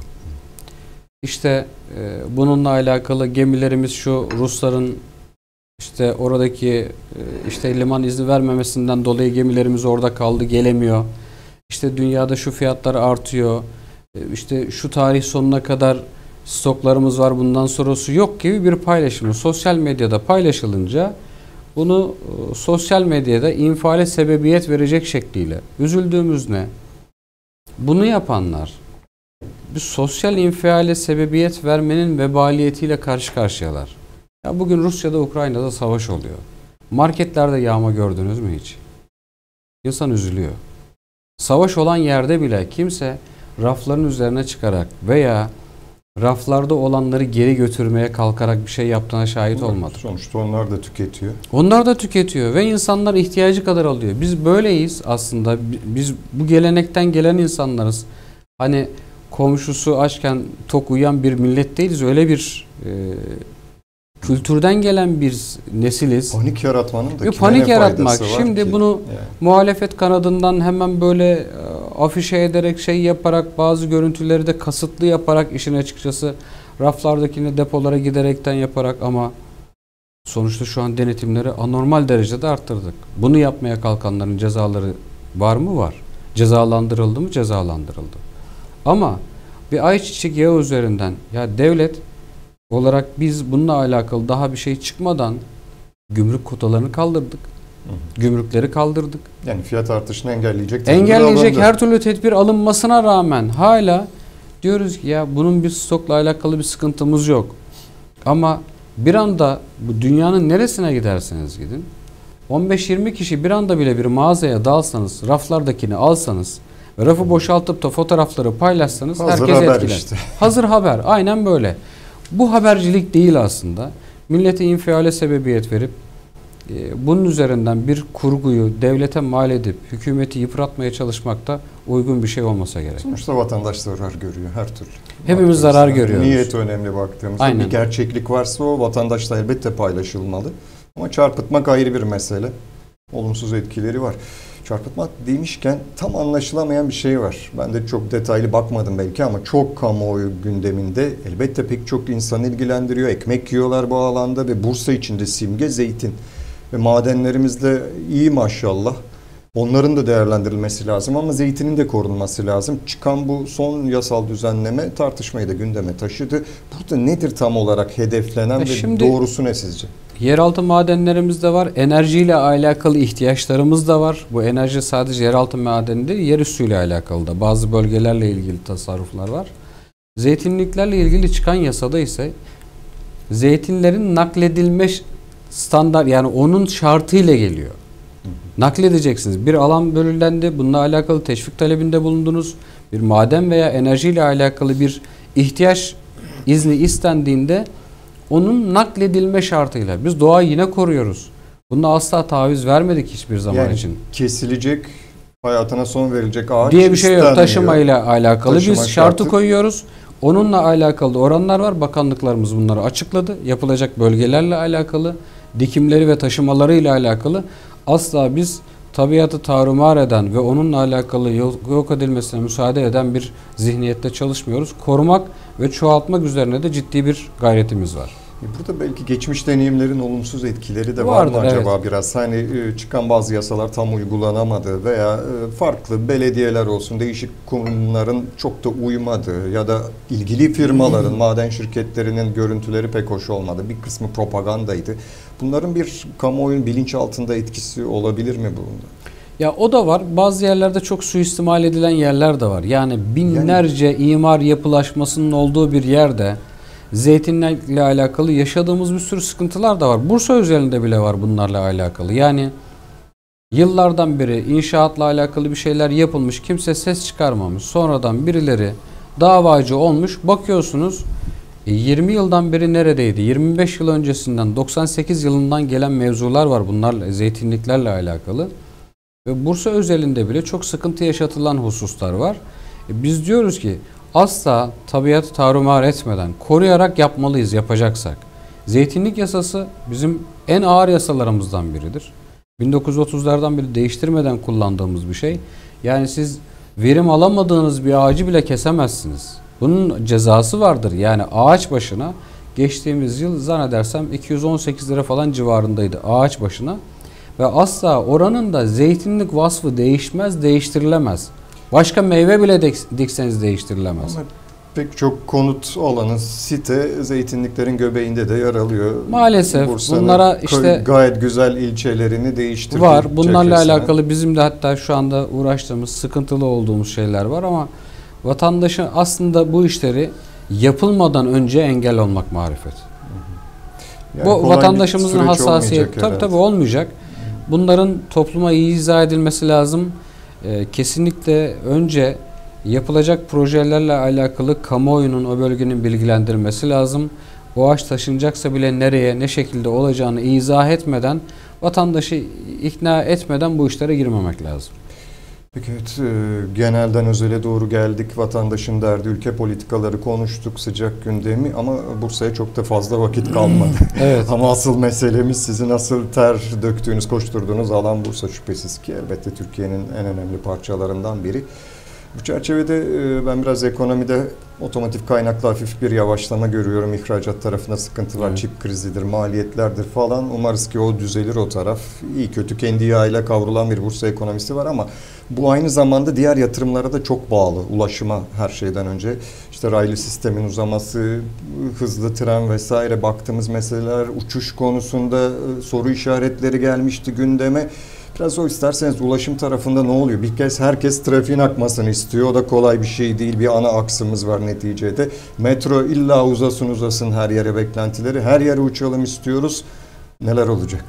Speaker 2: İşte bununla alakalı gemilerimiz şu Rusların işte oradaki liman izni vermemesinden dolayı gemilerimiz orada kaldı, gelemiyor. İşte dünyada şu fiyatlar artıyor. İşte şu tarih sonuna kadar stoklarımız var, bundan sonrası yok gibi bir paylaşım sosyal medyada paylaşılınca bunu sosyal medyada infiale sebebiyet verecek şekliyle, üzüldüğümüz ne? Bunu yapanlar bir sosyal infiale sebebiyet vermenin vebaliyetiyle karşı karşıyalar. Ya bugün Rusya'da, Ukrayna'da savaş oluyor. Marketlerde yağma gördünüz mü hiç? İnsan üzülüyor. Savaş olan yerde bile kimse rafların üzerine çıkarak veya raflarda olanları geri götürmeye kalkarak bir şey yaptığına şahit olmadı.
Speaker 1: Sonuçta onlar da tüketiyor.
Speaker 2: Onlar da tüketiyor ve insanlar ihtiyacı kadar alıyor. Biz böyleyiz aslında. Biz bu gelenekten gelen insanlarız. Hani komşusu açken tok uyuyan bir millet değiliz. Öyle bir kültürden gelen bir nesiliz.
Speaker 1: Panik yaratmanın da
Speaker 2: panik yaratmak. Şimdi bunu muhalefet kanadından hemen böyle afişe ederek şey yaparak bazı görüntüleri de kasıtlı yaparak işin açıkçası raflardakini depolara giderekten yaparak ama sonuçta şu an denetimleri anormal derecede arttırdık. Bunu yapmaya kalkanların cezaları var mı? Var. Cezalandırıldı mı? Cezalandırıldı. Ama bir ayçiçek yağı üzerinden ya devlet olarak biz bununla alakalı daha bir şey çıkmadan gümrük kotalarını kaldırdık. Gümrükleri kaldırdık.
Speaker 1: Yani fiyat artışını engelleyecek
Speaker 2: her türlü tedbir alınmasına rağmen hala diyoruz ki ya bunun bir stokla alakalı bir sıkıntımız yok. Ama bir anda bu dünyanın neresine giderseniz gidin 15-20 kişi bir anda bile bir mağazaya dalsanız, raflardakini alsanız ve rafı boşaltıp da fotoğrafları paylaşsanız herkes etkiler.
Speaker 1: Işte.
Speaker 2: Hazır haber. Aynen böyle. Bu habercilik değil aslında. Millete infiale sebebiyet verip bunun üzerinden bir kurguyu devlete mal edip hükümeti yıpratmaya çalışmak da uygun bir şey olmasa gerek.
Speaker 1: Sonuçta vatandaş zarar görüyor her türlü.
Speaker 2: Hepimiz zarar görüyoruz.
Speaker 1: Niyet önemli baktığımızda. Aynen. Bir gerçeklik varsa o vatandaşla elbette paylaşılmalı. Ama çarpıtmak ayrı bir mesele. Olumsuz etkileri var. Çarpıtmak demişken tam anlaşılamayan bir şey var. Ben de çok detaylı bakmadım belki ama çok kamuoyu gündeminde elbette pek çok insan ilgilendiriyor. Ekmek yiyorlar bu alanda ve Bursa içinde simge zeytin. Ve madenlerimiz de iyi maşallah. Onların da değerlendirilmesi lazım ama zeytinin de korunması lazım. Çıkan bu son yasal düzenleme tartışmayı da gündeme taşıdı. Burada nedir tam olarak hedeflenen ve
Speaker 2: şimdi,
Speaker 1: doğrusu ne sizce?
Speaker 2: Yeraltı madenlerimiz de var. Enerjiyle alakalı ihtiyaçlarımız da var. Bu enerji sadece yeraltı madeni değil, yer üstüyle alakalı da. Bazı bölgelerle ilgili tasarruflar var. Zeytinliklerle ilgili çıkan yasada ise zeytinlerin nakledilme standart, yani onun şartıyla geliyor. Nakledeceksiniz. Bir alan belirlendi. Bununla alakalı teşvik talebinde bulundunuz. Bir maden veya enerjiyle alakalı bir ihtiyaç izni istendiğinde onun nakledilme şartıyla. Biz doğayı yine koruyoruz. Bunda asla taviz vermedik hiçbir zaman
Speaker 1: yani
Speaker 2: için.
Speaker 1: Kesilecek, hayatına son verilecek ağaç
Speaker 2: diye bir şey yok.
Speaker 1: istenmiyor.
Speaker 2: Taşımayla alakalı
Speaker 1: Taşıma
Speaker 2: biz şartı koyuyoruz. Onunla alakalı da oranlar var. Bakanlıklarımız bunları açıkladı. Yapılacak bölgelerle alakalı, dikimleri ve taşımalarıyla alakalı asla biz tabiatı tarumar eden ve onunla alakalı yok edilmesine müsaade eden bir zihniyette çalışmıyoruz. Korumak ve çoğaltmak üzerine de ciddi bir gayretimiz var.
Speaker 1: Burada belki geçmiş deneyimlerin olumsuz etkileri de var mı acaba,
Speaker 2: evet.
Speaker 1: biraz? Hani çıkan bazı yasalar tam uygulanamadı veya farklı belediyeler olsun, değişik kurumların çok da uymadı ya da ilgili firmaların, maden şirketlerinin görüntüleri pek hoş olmadı. Bir kısmı propagandaydı. Bunların bir kamuoyunun bilinçaltında etkisi olabilir mi bunda?
Speaker 2: Ya o da var. Bazı yerlerde çok suistimal edilen yerler de var. Yani binlerce imar yapılaşmasının olduğu bir yerde zeytinlerle alakalı yaşadığımız bir sürü sıkıntılar da var. Bursa özelinde bile var bunlarla alakalı. Yani yıllardan beri inşaatla alakalı bir şeyler yapılmış, kimse ses çıkarmamış. Sonradan birileri davacı olmuş. Bakıyorsunuz 20 yıldan beri neredeydi? 25 yıl öncesinden, 98 yılından gelen mevzular var bunlarla, zeytinliklerle alakalı. Ve Bursa özelinde bile çok sıkıntı yaşatılan hususlar var. Biz diyoruz ki asla tabiatı tarumar etmeden koruyarak yapmalıyız yapacaksak. Zeytinlik yasası bizim en ağır yasalarımızdan biridir. 1930'lardan beri değiştirmeden kullandığımız bir şey. Yani siz verim alamadığınız bir ağacı bile kesemezsiniz. Bunun cezası vardır. Yani ağaç başına geçtiğimiz yıl zannedersem 218 lira falan civarındaydı ağaç başına. Ve asla oranın da zeytinlik vasfı değişmez, değiştirilemez. Başka meyve bile dikseniz değiştirilemez.
Speaker 1: Ama pek çok konut alanı, site zeytinliklerin göbeğinde de yer alıyor.
Speaker 2: Maalesef
Speaker 1: Bursa'nın
Speaker 2: bunlara işte
Speaker 1: gayet güzel ilçelerini değiştirdi.
Speaker 2: var. Bunlarla alakalı bizim de hatta şu anda uğraştığımız, sıkıntılı olduğumuz şeyler var ama vatandaşın aslında bu işleri yapılmadan önce engel olmak marifet.
Speaker 1: Yani
Speaker 2: bu vatandaşımızın hassasiyeti tabii olmayacak. Bunların topluma iyi izah edilmesi lazım. Kesinlikle önce yapılacak projelerle alakalı kamuoyunun o bölgenin bilgilendirilmesi lazım. O ağaç taşınacaksa bile nereye, ne şekilde olacağını izah etmeden, vatandaşı ikna etmeden bu işlere girmemek lazım.
Speaker 1: Peki evet, genelden özele doğru geldik. Vatandaşın derdi, ülke politikaları konuştuk, sıcak gündemi ama Bursa'ya çok da fazla vakit kalmadı.
Speaker 2: Evet.
Speaker 1: Ama asıl meselemiz sizin asıl ter döktüğünüz, koşturduğunuz alan Bursa şüphesiz ki elbette Türkiye'nin en önemli parçalarından biri. Bu çerçevede ben biraz ekonomide otomotiv kaynaklı hafif bir yavaşlama görüyorum. İhracat tarafında sıkıntı var, çip krizidir, maliyetlerdir falan. Umarız ki o düzelir o taraf. İyi kötü kendi yağıyla kavrulan bir Bursa ekonomisi var ama bu aynı zamanda diğer yatırımlara da çok bağlı. Ulaşıma her şeyden önce. İşte raylı sistemin uzaması, hızlı tren vesaire baktığımız meseleler, uçuş konusunda soru işaretleri gelmişti gündeme. Biraz o isterseniz ulaşım tarafında ne oluyor? Bir kez herkes trafiğin akmasını istiyor. O da kolay bir şey değil. Bir ana aksımız var neticede. Metro illa uzasın her yere beklentileri. Her yere uçalım istiyoruz. Neler olacak?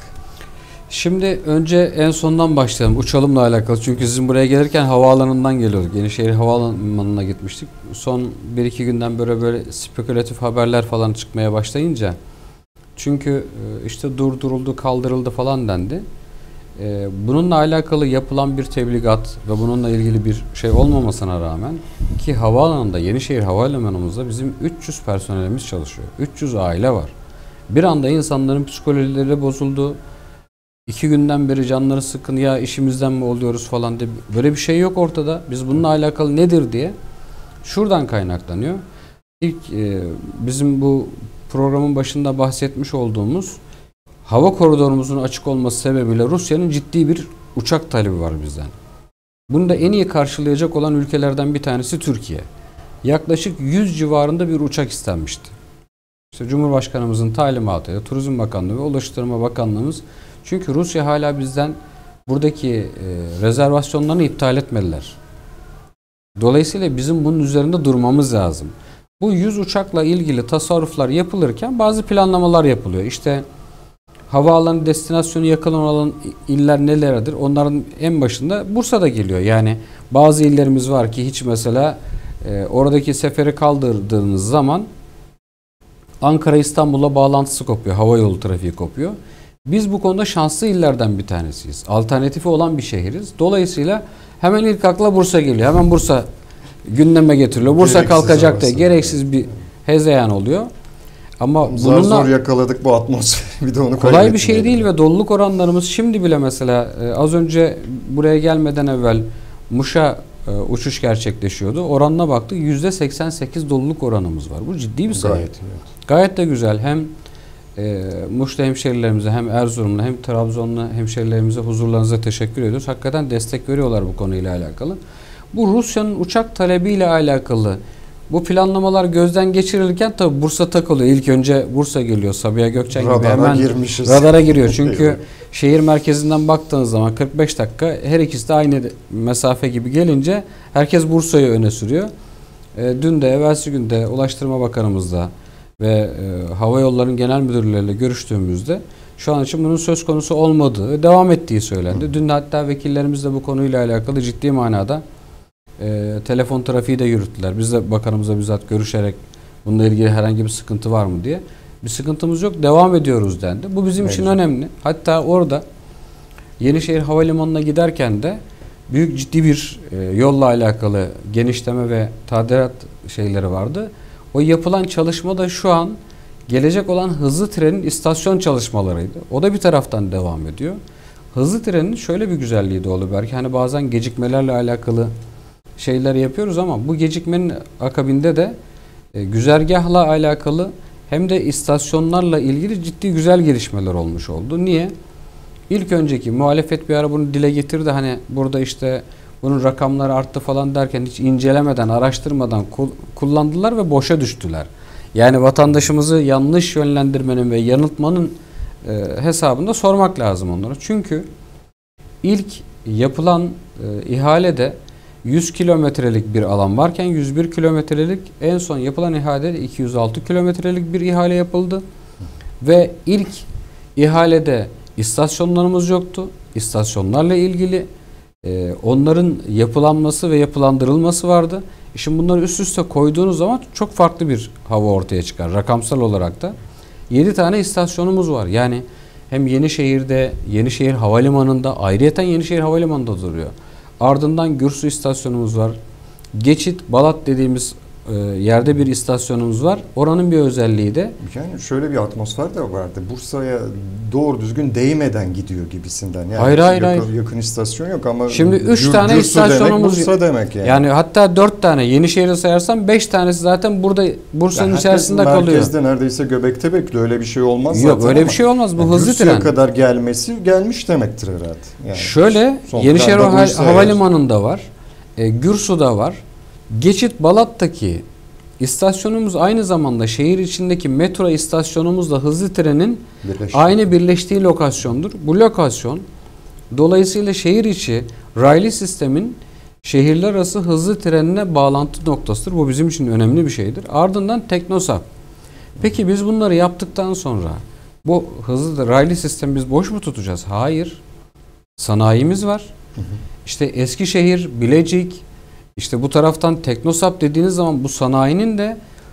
Speaker 2: Şimdi önce en sondan başlayalım. Uçalımla alakalı. Çünkü sizin buraya gelirken havaalanından geliyorduk. Yenişehir Havaalanı'na gitmiştik. Son 1-2 günden böyle spekülatif haberler falan çıkmaya başlayınca. Çünkü işte durduruldu, kaldırıldı falan dendi. Bununla alakalı yapılan bir tebligat ve bununla ilgili bir şey olmamasına rağmen ki havaalanında, Yenişehir Havalimanımızda bizim 300 personelimiz çalışıyor. 300 aile var. Bir anda insanların psikolojileri bozuldu. 2 günden beri canları sıkın, ya işimizden mi oluyoruz falan diye. Böyle bir şey yok ortada. Biz bununla alakalı nedir diye. Şuradan kaynaklanıyor. İlk bizim bu programın başında bahsetmiş olduğumuz hava koridorumuzun açık olması sebebiyle Rusya'nın ciddi bir uçak talebi var bizden. Bunu da en iyi karşılayacak olan ülkelerden bir tanesi Türkiye. Yaklaşık 100 civarında bir uçak istenmişti. İşte Cumhurbaşkanımızın talimatıyla Turizm Bakanlığı ve Ulaştırma Bakanlığımız, çünkü Rusya hala bizden buradaki rezervasyonlarını iptal etmediler. Dolayısıyla bizim bunun üzerinde durmamız lazım. Bu 100 uçakla ilgili tasarruflar yapılırken bazı planlamalar yapılıyor. İşte havaalanı destinasyonu yakın olan iller nelerdir? Onların en başında Bursa'da geliyor. Yani bazı illerimiz var ki hiç mesela oradaki seferi kaldırdığınız zaman Ankara İstanbul'la bağlantısı kopuyor. Hava yolu trafiği kopuyor. Biz bu konuda şanslı illerden bir tanesiyiz. Alternatifi olan bir şehiriz. Dolayısıyla hemen ilk akla Bursa geliyor. Hemen Bursa gündeme getiriliyor. Bursa
Speaker 1: Gereksiz
Speaker 2: kalkacak diye
Speaker 1: orası.
Speaker 2: gereksiz bir hezeyan oluyor. Ama
Speaker 1: Zar
Speaker 2: bununla
Speaker 1: zor yakaladık bu atmosferi. Bir de onu
Speaker 2: kolay bir şey değil ve doluluk oranlarımız şimdi bile mesela az önce buraya gelmeden evvel Muş'a uçuş gerçekleşiyordu. Oranına baktık, %88 doluluk oranımız var. Bu ciddi bir sayı.
Speaker 1: Gayet,
Speaker 2: Gayet de güzel. Hem Muş'ta hemşerilerimize, hem Erzurum'da hem Trabzon'da hemşerilerimize, huzurlarınıza teşekkür ediyoruz. Hakikaten destek veriyorlar bu konuyla alakalı. Bu Rusya'nın uçak talebiyle alakalı bu planlamalar gözden geçirilirken tabi Bursa takılıyor. İlk önce Bursa geliyor. Sabiha Gökçen gibi hemen radara giriyor. Çünkü şehir merkezinden baktığınız zaman 45 dakika, her ikisi de aynı mesafe gibi gelince herkes Bursa'yı öne sürüyor. Dün de evvelsi günde Ulaştırma Bakanımızla ve Hava Yolları'nın genel müdürleriyle görüştüğümüzde şu an için bunun söz konusu olmadığı ve devam ettiği söylendi. Dün de hatta vekillerimiz de bu konuyla alakalı ciddi manada telefon trafiği de yürüttüler. Biz de bakanımıza bizzat görüşerek bununla ilgili herhangi bir sıkıntı var mı diye. Bir sıkıntımız yok, devam ediyoruz dendi. Bu bizim için önemli. Hatta orada Yenişehir Havalimanı'na giderken de büyük ciddi bir yolla alakalı genişleme ve tadilat şeyleri vardı. O yapılan çalışma da şu an gelecek olan hızlı trenin istasyon çalışmalarıydı. O da bir taraftan devam ediyor. Hızlı trenin şöyle bir güzelliği de oldu belki, hani bazen gecikmelerle alakalı şeyler yapıyoruz ama bu gecikmenin akabinde de güzergahla alakalı hem de istasyonlarla ilgili ciddi güzel gelişmeler olmuş oldu. Niye? İlk önceki muhalefet bir ara bunu dile getirdi. Hani burada işte bunun rakamları arttı falan derken hiç incelemeden, araştırmadan kullandılar ve boşa düştüler. Yani vatandaşımızı yanlış yönlendirmenin ve yanıltmanın hesabında sormak lazım onlara. Çünkü ilk yapılan ihalede 100 kilometrelik bir alan varken 101 kilometrelik, en son yapılan ihalede 206 kilometrelik bir ihale yapıldı. Ve ilk ihalede istasyonlarımız yoktu. İstasyonlarla ilgili onların yapılanması ve yapılandırılması vardı. Şimdi bunları üst üste koyduğunuz zaman çok farklı bir hava ortaya çıkar. Rakamsal olarak da 7 tane istasyonumuz var. Yani hem Yenişehir'de, Yenişehir Havalimanı'nda, ayrıyeten Yenişehir Havalimanı'nda duruyor. Ardından Gürsu istasyonumuz var. Geçit, Balat dediğimiz yerde bir istasyonumuz var. Oranın bir özelliği de...
Speaker 1: Yani şöyle bir atmosfer de vardı. Bursa'ya doğru düzgün değmeden gidiyor gibisinden. Yani
Speaker 2: hayır.
Speaker 1: Yakın istasyon yok ama...
Speaker 2: Şimdi 3 tane istasyonumuz...
Speaker 1: Demek, Bursa demek yani.
Speaker 2: Yani hatta 4 tane. Yenişehir'de sayarsam 5 tanesi zaten burada Bursa'nın içerisinde kalıyor.
Speaker 1: Merkezde neredeyse göbekte bekliyor. Öyle bir şey olmaz zaten.
Speaker 2: Yok öyle bir şey olmaz. Bu hızlı tren.
Speaker 1: Bursa'ya kadar gelmiş demektir herhalde. Yani
Speaker 2: şöyle Yenişehir Havalimanı'nda var. Gürsu'da var. Geçit Balat'taki istasyonumuz aynı zamanda şehir içindeki metro istasyonumuzla hızlı trenin aynı birleştiği lokasyondur. Bu lokasyon dolayısıyla şehir içi raylı sistemin şehirler arası hızlı trenine bağlantı noktasıdır. Bu bizim için önemli bir şeydir. Ardından Teknosap. Peki biz bunları yaptıktan sonra bu hızlı raylı sistemi biz boş mu tutacağız? Hayır. Sanayimiz var. İşte Eskişehir, Bilecik, İşte bu taraftan Teknosap dediğiniz zaman bu sanayinin de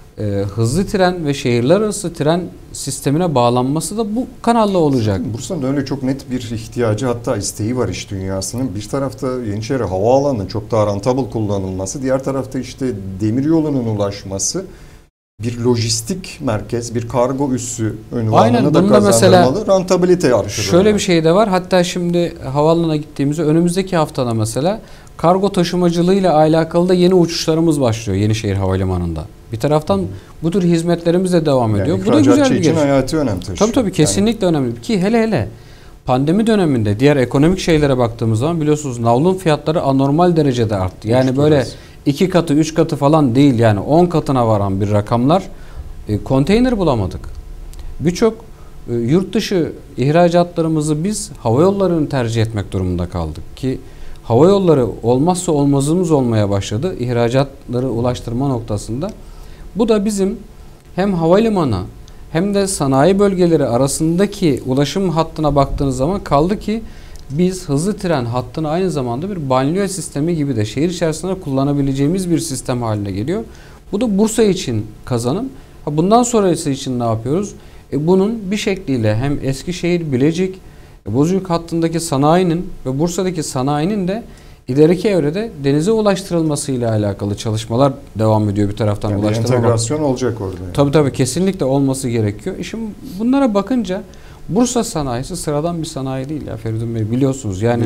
Speaker 2: hızlı tren ve şehirler arası tren sistemine bağlanması da bu kanalla olacak.
Speaker 1: Bursa'nın öyle çok net bir ihtiyacı, hatta isteği var iş dünyasının. Bir tarafta Yeniçeri Havaalanı'nın çok daha rentable kullanılması, diğer tarafta işte demiryolunun ulaşması, bir lojistik merkez, bir kargo üssü ünvanını da kazandırmalı, rentabilite artırır.
Speaker 2: Şöyle bir şey de var. Hatta şimdi havaalanına gittiğimizde önümüzdeki haftada mesela kargo taşımacılığıyla alakalı da yeni uçuşlarımız başlıyor Yenişehir Havalimanı'nda. Bir taraftan bu tür hizmetlerimiz de devam ediyor. Bu da güzel bir
Speaker 1: için hayati önem taşıyor.
Speaker 2: Tabii kesinlikle önemli. Ki hele pandemi döneminde diğer ekonomik şeylere baktığımız zaman biliyorsunuz navlun fiyatları anormal derecede arttı. Yani böyle 2 katı 3 katı falan değil, yani 10 katına varan bir rakamlar. Konteyner bulamadık. Birçok yurt dışı ihracatlarımızı biz hava yollarını tercih etmek durumunda kaldık ki hava yolları olmazsa olmazımız olmaya başladı ihracatları ulaştırma noktasında. Bu da bizim hem havalimanı hem de sanayi bölgeleri arasındaki ulaşım hattına baktığınız zaman kaldı ki biz hızlı tren hattını aynı zamanda bir banliyö sistemi gibi de şehir içerisinde kullanabileceğimiz bir sistem haline geliyor. Bu da Bursa için kazanım. Bundan sonrası için ne yapıyoruz? Bunun bir şekliyle hem Eskişehir, Bilecik, Bozüyük hattındaki sanayinin ve Bursa'daki sanayinin de ileriki evrede denize ulaştırılmasıyla alakalı çalışmalar devam ediyor bir taraftan.
Speaker 1: Yani entegrasyon olacak orada. Yani.
Speaker 2: Tabii kesinlikle olması gerekiyor. Şimdi bunlara bakınca Bursa sanayisi sıradan bir sanayi değil ya Feridun Bey, biliyorsunuz. Yani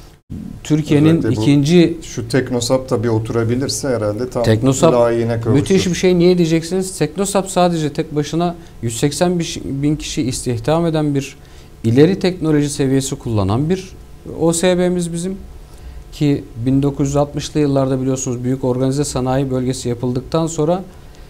Speaker 2: Türkiye'nin ikinci...
Speaker 1: Şu Teknosap da bir oturabilirse herhalde tam
Speaker 2: Teknosap
Speaker 1: layığına kavuşur.
Speaker 2: Müthiş bir şey. Niye diyeceksiniz? Teknosap sadece tek başına 180 bin kişi istihdam eden bir ileri teknoloji seviyesi kullanan bir OSB'miz bizim. Ki 1960'lı yıllarda biliyorsunuz büyük organize sanayi bölgesi yapıldıktan sonra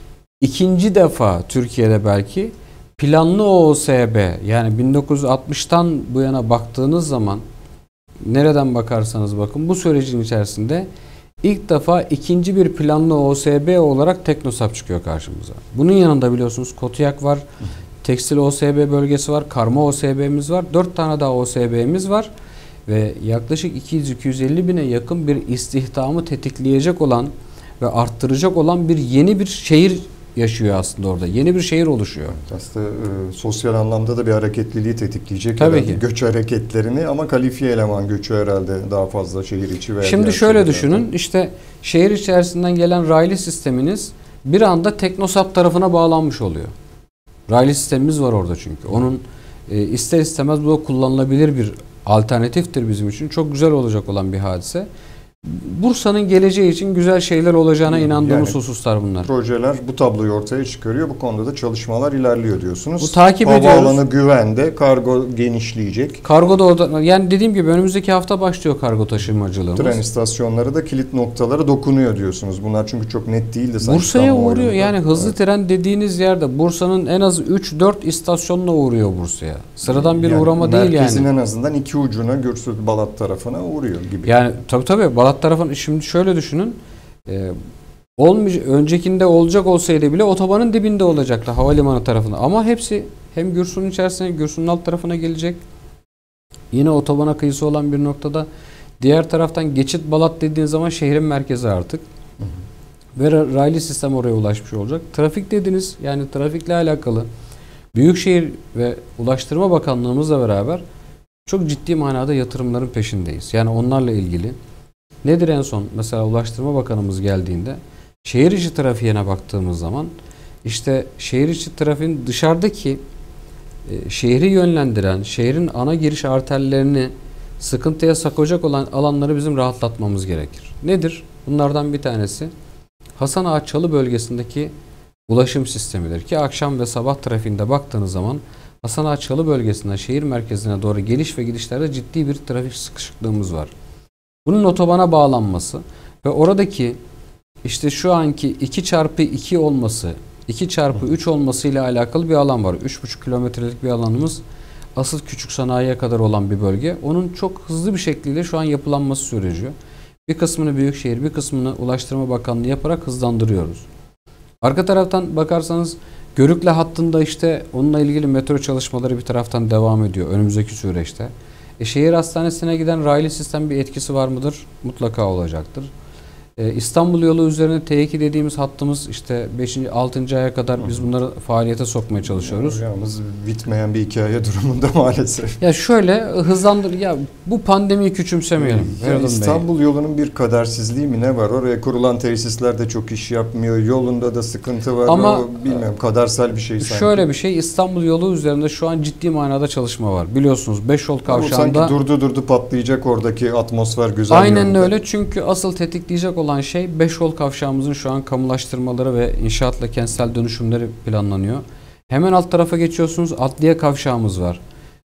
Speaker 2: ikinci defa Türkiye'de belki planlı OSB, yani 1960'tan bu yana baktığınız zaman nereden bakarsanız bakın bu sürecin içerisinde ilk defa ikinci bir planlı OSB olarak Teknosap çıkıyor karşımıza. Bunun yanında biliyorsunuz Kotiyak var, tekstil OSB bölgesi var, karma OSB'miz var, 4 tane daha OSB'miz var. Ve yaklaşık 200-250 bine yakın bir istihdamı tetikleyecek olan ve arttıracak olan yeni bir şehir yaşıyor aslında orada. Yeni bir şehir oluşuyor.
Speaker 1: Aslında sosyal anlamda da bir hareketliliği tetikleyecek.
Speaker 2: Tabii ki.
Speaker 1: Göç hareketlerini ama kalifiye eleman göçü herhalde daha fazla şehir içi veya
Speaker 2: şimdi şöyle düşünün, işte şehir içerisinden gelen raylı sisteminiz bir anda Teknosap tarafına bağlanmış oluyor. Raylı sistemimiz var orada çünkü. Onun ister istemez bu kullanılabilir bir alternatiftir bizim için. Çok güzel olacak olan bir hadise. Bursa'nın geleceği için güzel şeyler olacağına inandığımız hususlar bunlar.
Speaker 1: Projeler bu tabloyu ortaya çıkarıyor. Bu konuda da çalışmalar ilerliyor diyorsunuz.
Speaker 2: Bu takip ediyoruz.
Speaker 1: Havaalanı güvende, kargo genişleyecek.
Speaker 2: Kargo da orada, yani dediğim gibi önümüzdeki hafta başlıyor kargo taşımacılığımız.
Speaker 1: Tren istasyonları da kilit noktalara dokunuyor diyorsunuz. Bunlar çünkü çok net değildi sanki.
Speaker 2: Bursa'ya uğruyor. Yani hızlı tren dediğiniz yerde Bursa'nın en az 3-4 istasyonuna uğruyor Bursa'ya. Sıradan bir uğrama değil yani.
Speaker 1: Merkezin en azından iki ucuna, Gürsü, Balat tarafına uğruyor gibi.
Speaker 2: Yani tabii Balat tarafın, şimdi şöyle düşünün. Öncekinde olacak olsaydı bile otobanın dibinde olacaktı havalimanı tarafına. Ama hepsi hem Gürsü'nün içerisine, Gürsü'nün alt tarafına gelecek. Yine otobana kıyısı olan bir noktada. Diğer taraftan geçit Balat dediğiniz zaman şehrin merkezi artık. Ve raylı sistem oraya ulaşmış olacak. Trafik dediniz, yani trafikle alakalı Büyükşehir ve Ulaştırma Bakanlığımızla beraber çok ciddi manada yatırımların peşindeyiz. Yani onlarla ilgili. Nedir en son? Mesela Ulaştırma Bakanımız geldiğinde şehir içi trafiğine baktığımız zaman işte şehir içi trafiğin dışarıdaki şehri yönlendiren, şehrin ana giriş arterlerini sıkıntıya sokacak olan alanları bizim rahatlatmamız gerekir. Nedir? Bunlardan bir tanesi Hasan Ağa Çalı bölgesindeki ulaşım sistemidir ki akşam ve sabah trafiğinde baktığınız zaman Hasan Ağa Çalı bölgesinden şehir merkezine doğru geliş ve gidişlerde ciddi bir trafik sıkışıklığımız var. Bunun otobana bağlanması ve oradaki işte şu anki 2x2 olması, 2x3 olması ile alakalı bir alan var. 3,5 kilometrelik bir alanımız, asıl küçük sanayiye kadar olan bir bölge. Onun çok hızlı bir şekilde şu an yapılanması sürüyor. Bir kısmını Büyükşehir, bir kısmını Ulaştırma Bakanlığı yaparak hızlandırıyoruz. Arka taraftan bakarsanız Görükle hattında işte onunla ilgili metro çalışmaları bir taraftan devam ediyor önümüzdeki süreçte. Şehir hastanesine giden raylı sistem bir etkisi var mıdır? Mutlaka olacaktır. İstanbul yolu üzerine T2 dediğimiz hattımız işte 5. 6. aya kadar biz bunları faaliyete sokmaya çalışıyoruz.
Speaker 1: Yalnız bitmeyen bir hikaye durumunda maalesef.
Speaker 2: Ya şöyle hızlandır, ya bu pandemiyi küçümsemeyelim.
Speaker 1: İstanbul yolunun bir kadersizliği mi ne var? Oraya kurulan tesisler de çok iş yapmıyor. Yolunda da sıkıntı var.
Speaker 2: Ama
Speaker 1: bilmiyorum, kadersel bir şey sanki.
Speaker 2: Şöyle bir şey, İstanbul yolu üzerinde şu an ciddi manada çalışma var. Biliyorsunuz 5 yol kavşağında.
Speaker 1: Sanki durdu patlayacak, oradaki atmosfer güzel.
Speaker 2: Aynen
Speaker 1: yolunda.
Speaker 2: öyle, çünkü asıl tetikleyecek olan şey 5 yol kavşağımızın şu an kamulaştırmaları ve inşaatla kentsel dönüşümleri planlanıyor. Hemen alt tarafa geçiyorsunuz, Adliye kavşağımız var.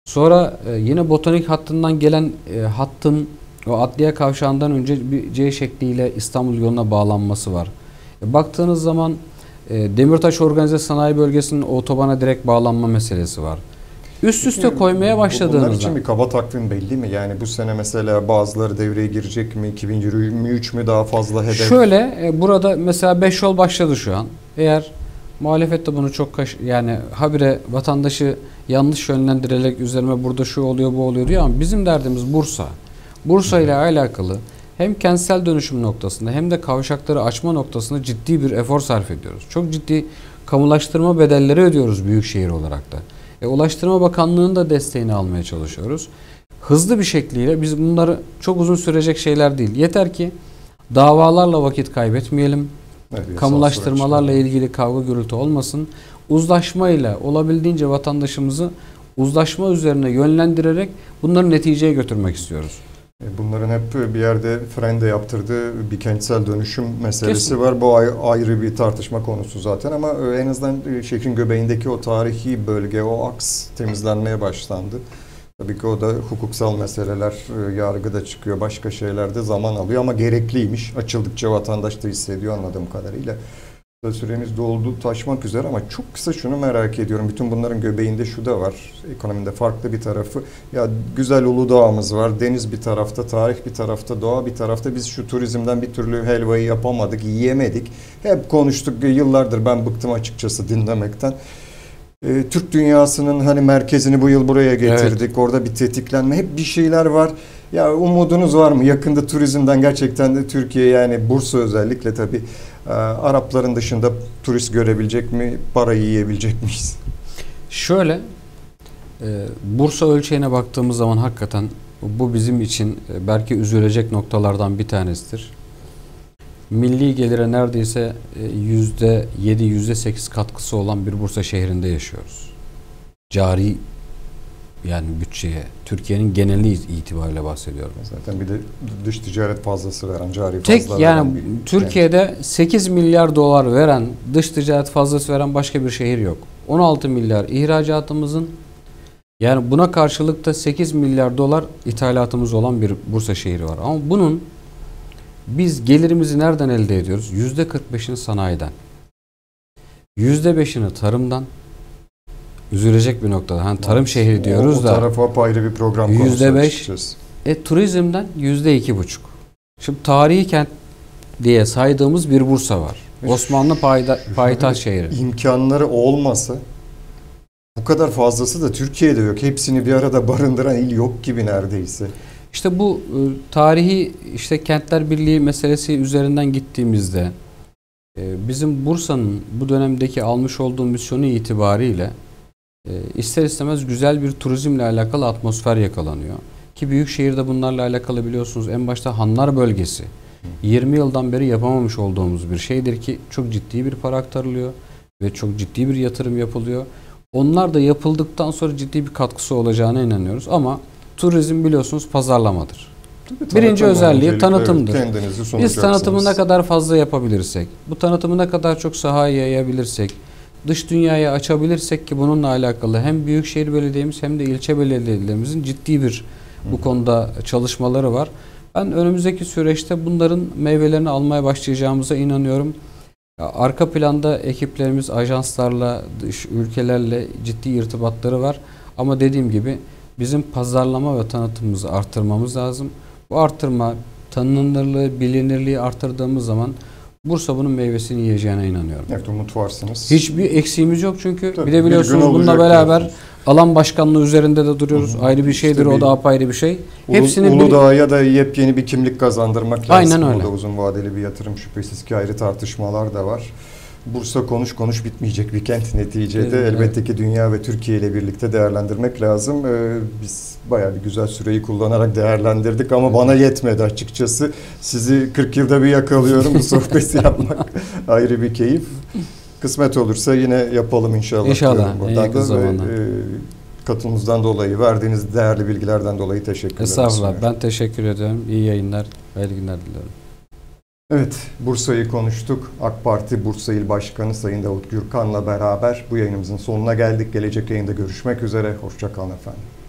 Speaker 2: Sonra yine Botanik hattından gelen hattın o Adliye Kavşağı'ndan önce bir C şekliyle İstanbul yoluna bağlanması var. Baktığınız zaman Demirtaş Organize Sanayi Bölgesi'nin otobana direkt bağlanma meselesi var. Üst üste koymaya başladığınızda.
Speaker 1: Bunlar için bir kaba takvim belli mi? Yani bu sene mesela bazıları devreye girecek mi? 2023 mü daha fazla hedef?
Speaker 2: Şöyle burada mesela 5 yol başladı şu an. Eğer muhalefet de bunu çok yani habire vatandaşı yanlış yönlendirerek üzerime burada şu oluyor bu oluyor diyor ama bizim derdimiz Bursa. Bursa ile alakalı hem kentsel dönüşüm noktasında hem de kavşakları açma noktasında ciddi bir efor sarf ediyoruz. Çok ciddi kamulaştırma bedelleri ödüyoruz büyükşehir olarak da. Ulaştırma Bakanlığı'nın da desteğini almaya çalışıyoruz. Hızlı bir şekliyle biz bunları çok uzun sürecek şeyler değil. Yeter ki davalarla vakit kaybetmeyelim. Evet, kamulaştırmalarla ilgili kavga gürültü olmasın. Uzlaşmayla olabildiğince vatandaşımızı uzlaşma üzerine yönlendirerek bunları neticeye götürmek istiyoruz.
Speaker 1: Bunların hep bir yerde frende yaptırdığı bir kentsel dönüşüm meselesi
Speaker 2: Kesinlikle
Speaker 1: var. Bu ayrı bir tartışma konusu zaten ama en azından şehrin göbeğindeki o tarihi bölge, o aks temizlenmeye başlandı. Tabii ki o da hukuksal meseleler, yargıda çıkıyor, başka şeylerde zaman alıyor ama gerekliymiş. Açıldıkça vatandaş da hissediyor anladığım kadarıyla. Süremiz doldu, taşmak üzere ama çok kısa şunu merak ediyorum. Bütün bunların göbeğinde şu da var. Ekonomide farklı bir tarafı. Ya güzel Uludağ'ımız var. Deniz bir tarafta, tarih bir tarafta, doğa bir tarafta. Biz şu turizmden bir türlü helvayı yapamadık, yiyemedik. Hep konuştuk. Yıllardır ben bıktım açıkçası dinlemekten. Türk dünyasının hani merkezini bu yıl buraya getirdik. Evet. Orada bir tetiklenme. Hep bir şeyler var. Ya umudunuz var mı? Yakında turizmden gerçekten de Türkiye yani Bursa özellikle tabii Arapların dışında turist görebilecek mi? Parayı yiyebilecek miyiz?
Speaker 2: Şöyle Bursa ölçeğine baktığımız zaman hakikaten bu bizim için belki üzülecek noktalardan bir tanesidir. Milli gelire neredeyse %7, %8 katkısı olan bir Bursa şehrinde yaşıyoruz. Cari yani bütçeye, Türkiye'nin geneli itibariyle bahsediyorum.
Speaker 1: Zaten bir de dış ticaret fazlası veren, cari
Speaker 2: fazla
Speaker 1: veren.
Speaker 2: Yani Türkiye'de 8 milyar dolar veren, dış ticaret fazlası veren başka bir şehir yok. 16 milyar ihracatımızın yani buna karşılık da 8 milyar dolar ithalatımız olan bir Bursa şehri var. Ama bunun biz gelirimizi nereden elde ediyoruz? %45'ini sanayiden. %5'ini tarımdan. Üzülecek bir noktada. Hani tarım şehri diyoruz da.
Speaker 1: O tarafa apayrı bir program konusu açıkçası.
Speaker 2: Turizmden %2,5. Şimdi tarihi kent diye saydığımız bir Bursa var. Osmanlı payitaht şehri.
Speaker 1: İmkanları olmasa bu kadar fazlası da Türkiye'de yok. Hepsini bir arada barındıran il yok gibi neredeyse.
Speaker 2: İşte bu tarihi Kentler Birliği meselesi üzerinden gittiğimizde bizim Bursa'nın bu dönemdeki almış olduğu misyonu itibariyle ister istemez güzel bir turizmle alakalı atmosfer yakalanıyor. Ki Büyükşehir'de bunlarla alakalı biliyorsunuz en başta Hanlar bölgesi 20 yıldan beri yapamamış olduğumuz bir şeydir ki çok ciddi bir para aktarılıyor ve çok ciddi bir yatırım yapılıyor. Onlar da yapıldıktan sonra ciddi bir katkısı olacağına inanıyoruz ama turizm biliyorsunuz pazarlamadır. Birinci özelliği tanıtımdır. Biz tanıtımı ne kadar fazla yapabilirsek, bu tanıtımı ne kadar çok sahaya yayabilirsek, dış dünyaya açabilirsek ki bununla alakalı hem Büyükşehir Belediye'miz hem de ilçe belediyelerimizin ciddi bir bu konuda çalışmaları var. Ben önümüzdeki süreçte bunların meyvelerini almaya başlayacağımıza inanıyorum. Arka planda ekiplerimiz ajanslarla, dış ülkelerle ciddi irtibatları var. Ama dediğim gibi bizim pazarlama ve tanıtımımızı artırmamız lazım. Bu artırma, tanınırlığı, bilinirliği artırdığımız zaman Bursa bunun meyvesini yiyeceğine inanıyorum.
Speaker 1: Evet, umut varsınız.
Speaker 2: Hiçbir eksiğimiz yok çünkü. Tabii, bir de biliyorsunuz bununla beraber alan başkanlığı üzerinde de duruyoruz. Ayrı bir şeydir, o da apayrı bir şey.
Speaker 1: Uludağ'a da yepyeni bir kimlik kazandırmak lazım.
Speaker 2: Aynen öyle.
Speaker 1: O da uzun vadeli bir yatırım, şüphesiz ki ayrı tartışmalar da var. Bursa konuş bitmeyecek bir kent neticede. Evet. Elbette ki dünya ve Türkiye ile birlikte değerlendirmek lazım. Biz bayağı bir güzel süreyi kullanarak değerlendirdik ama bana yetmedi açıkçası. Sizi 40 yılda bir yakalıyorum. Bu sohbeti yapmak ayrı bir keyif. Kısmet olursa yine yapalım inşallah.
Speaker 2: İnşallah. En kısa zamanda.
Speaker 1: Katılımınızdan dolayı, verdiğiniz değerli bilgilerden dolayı teşekkür ederim.
Speaker 2: Estağfurullah. Ben teşekkür ediyorum. İyi yayınlar, hayırlı günler diliyorum.
Speaker 1: Evet, Bursa'yı konuştuk. AK Parti Bursa İl Başkanı Sayın Davut Gürkan'la beraber bu yayınımızın sonuna geldik. Gelecek yayında görüşmek üzere. Hoşça kalın efendim.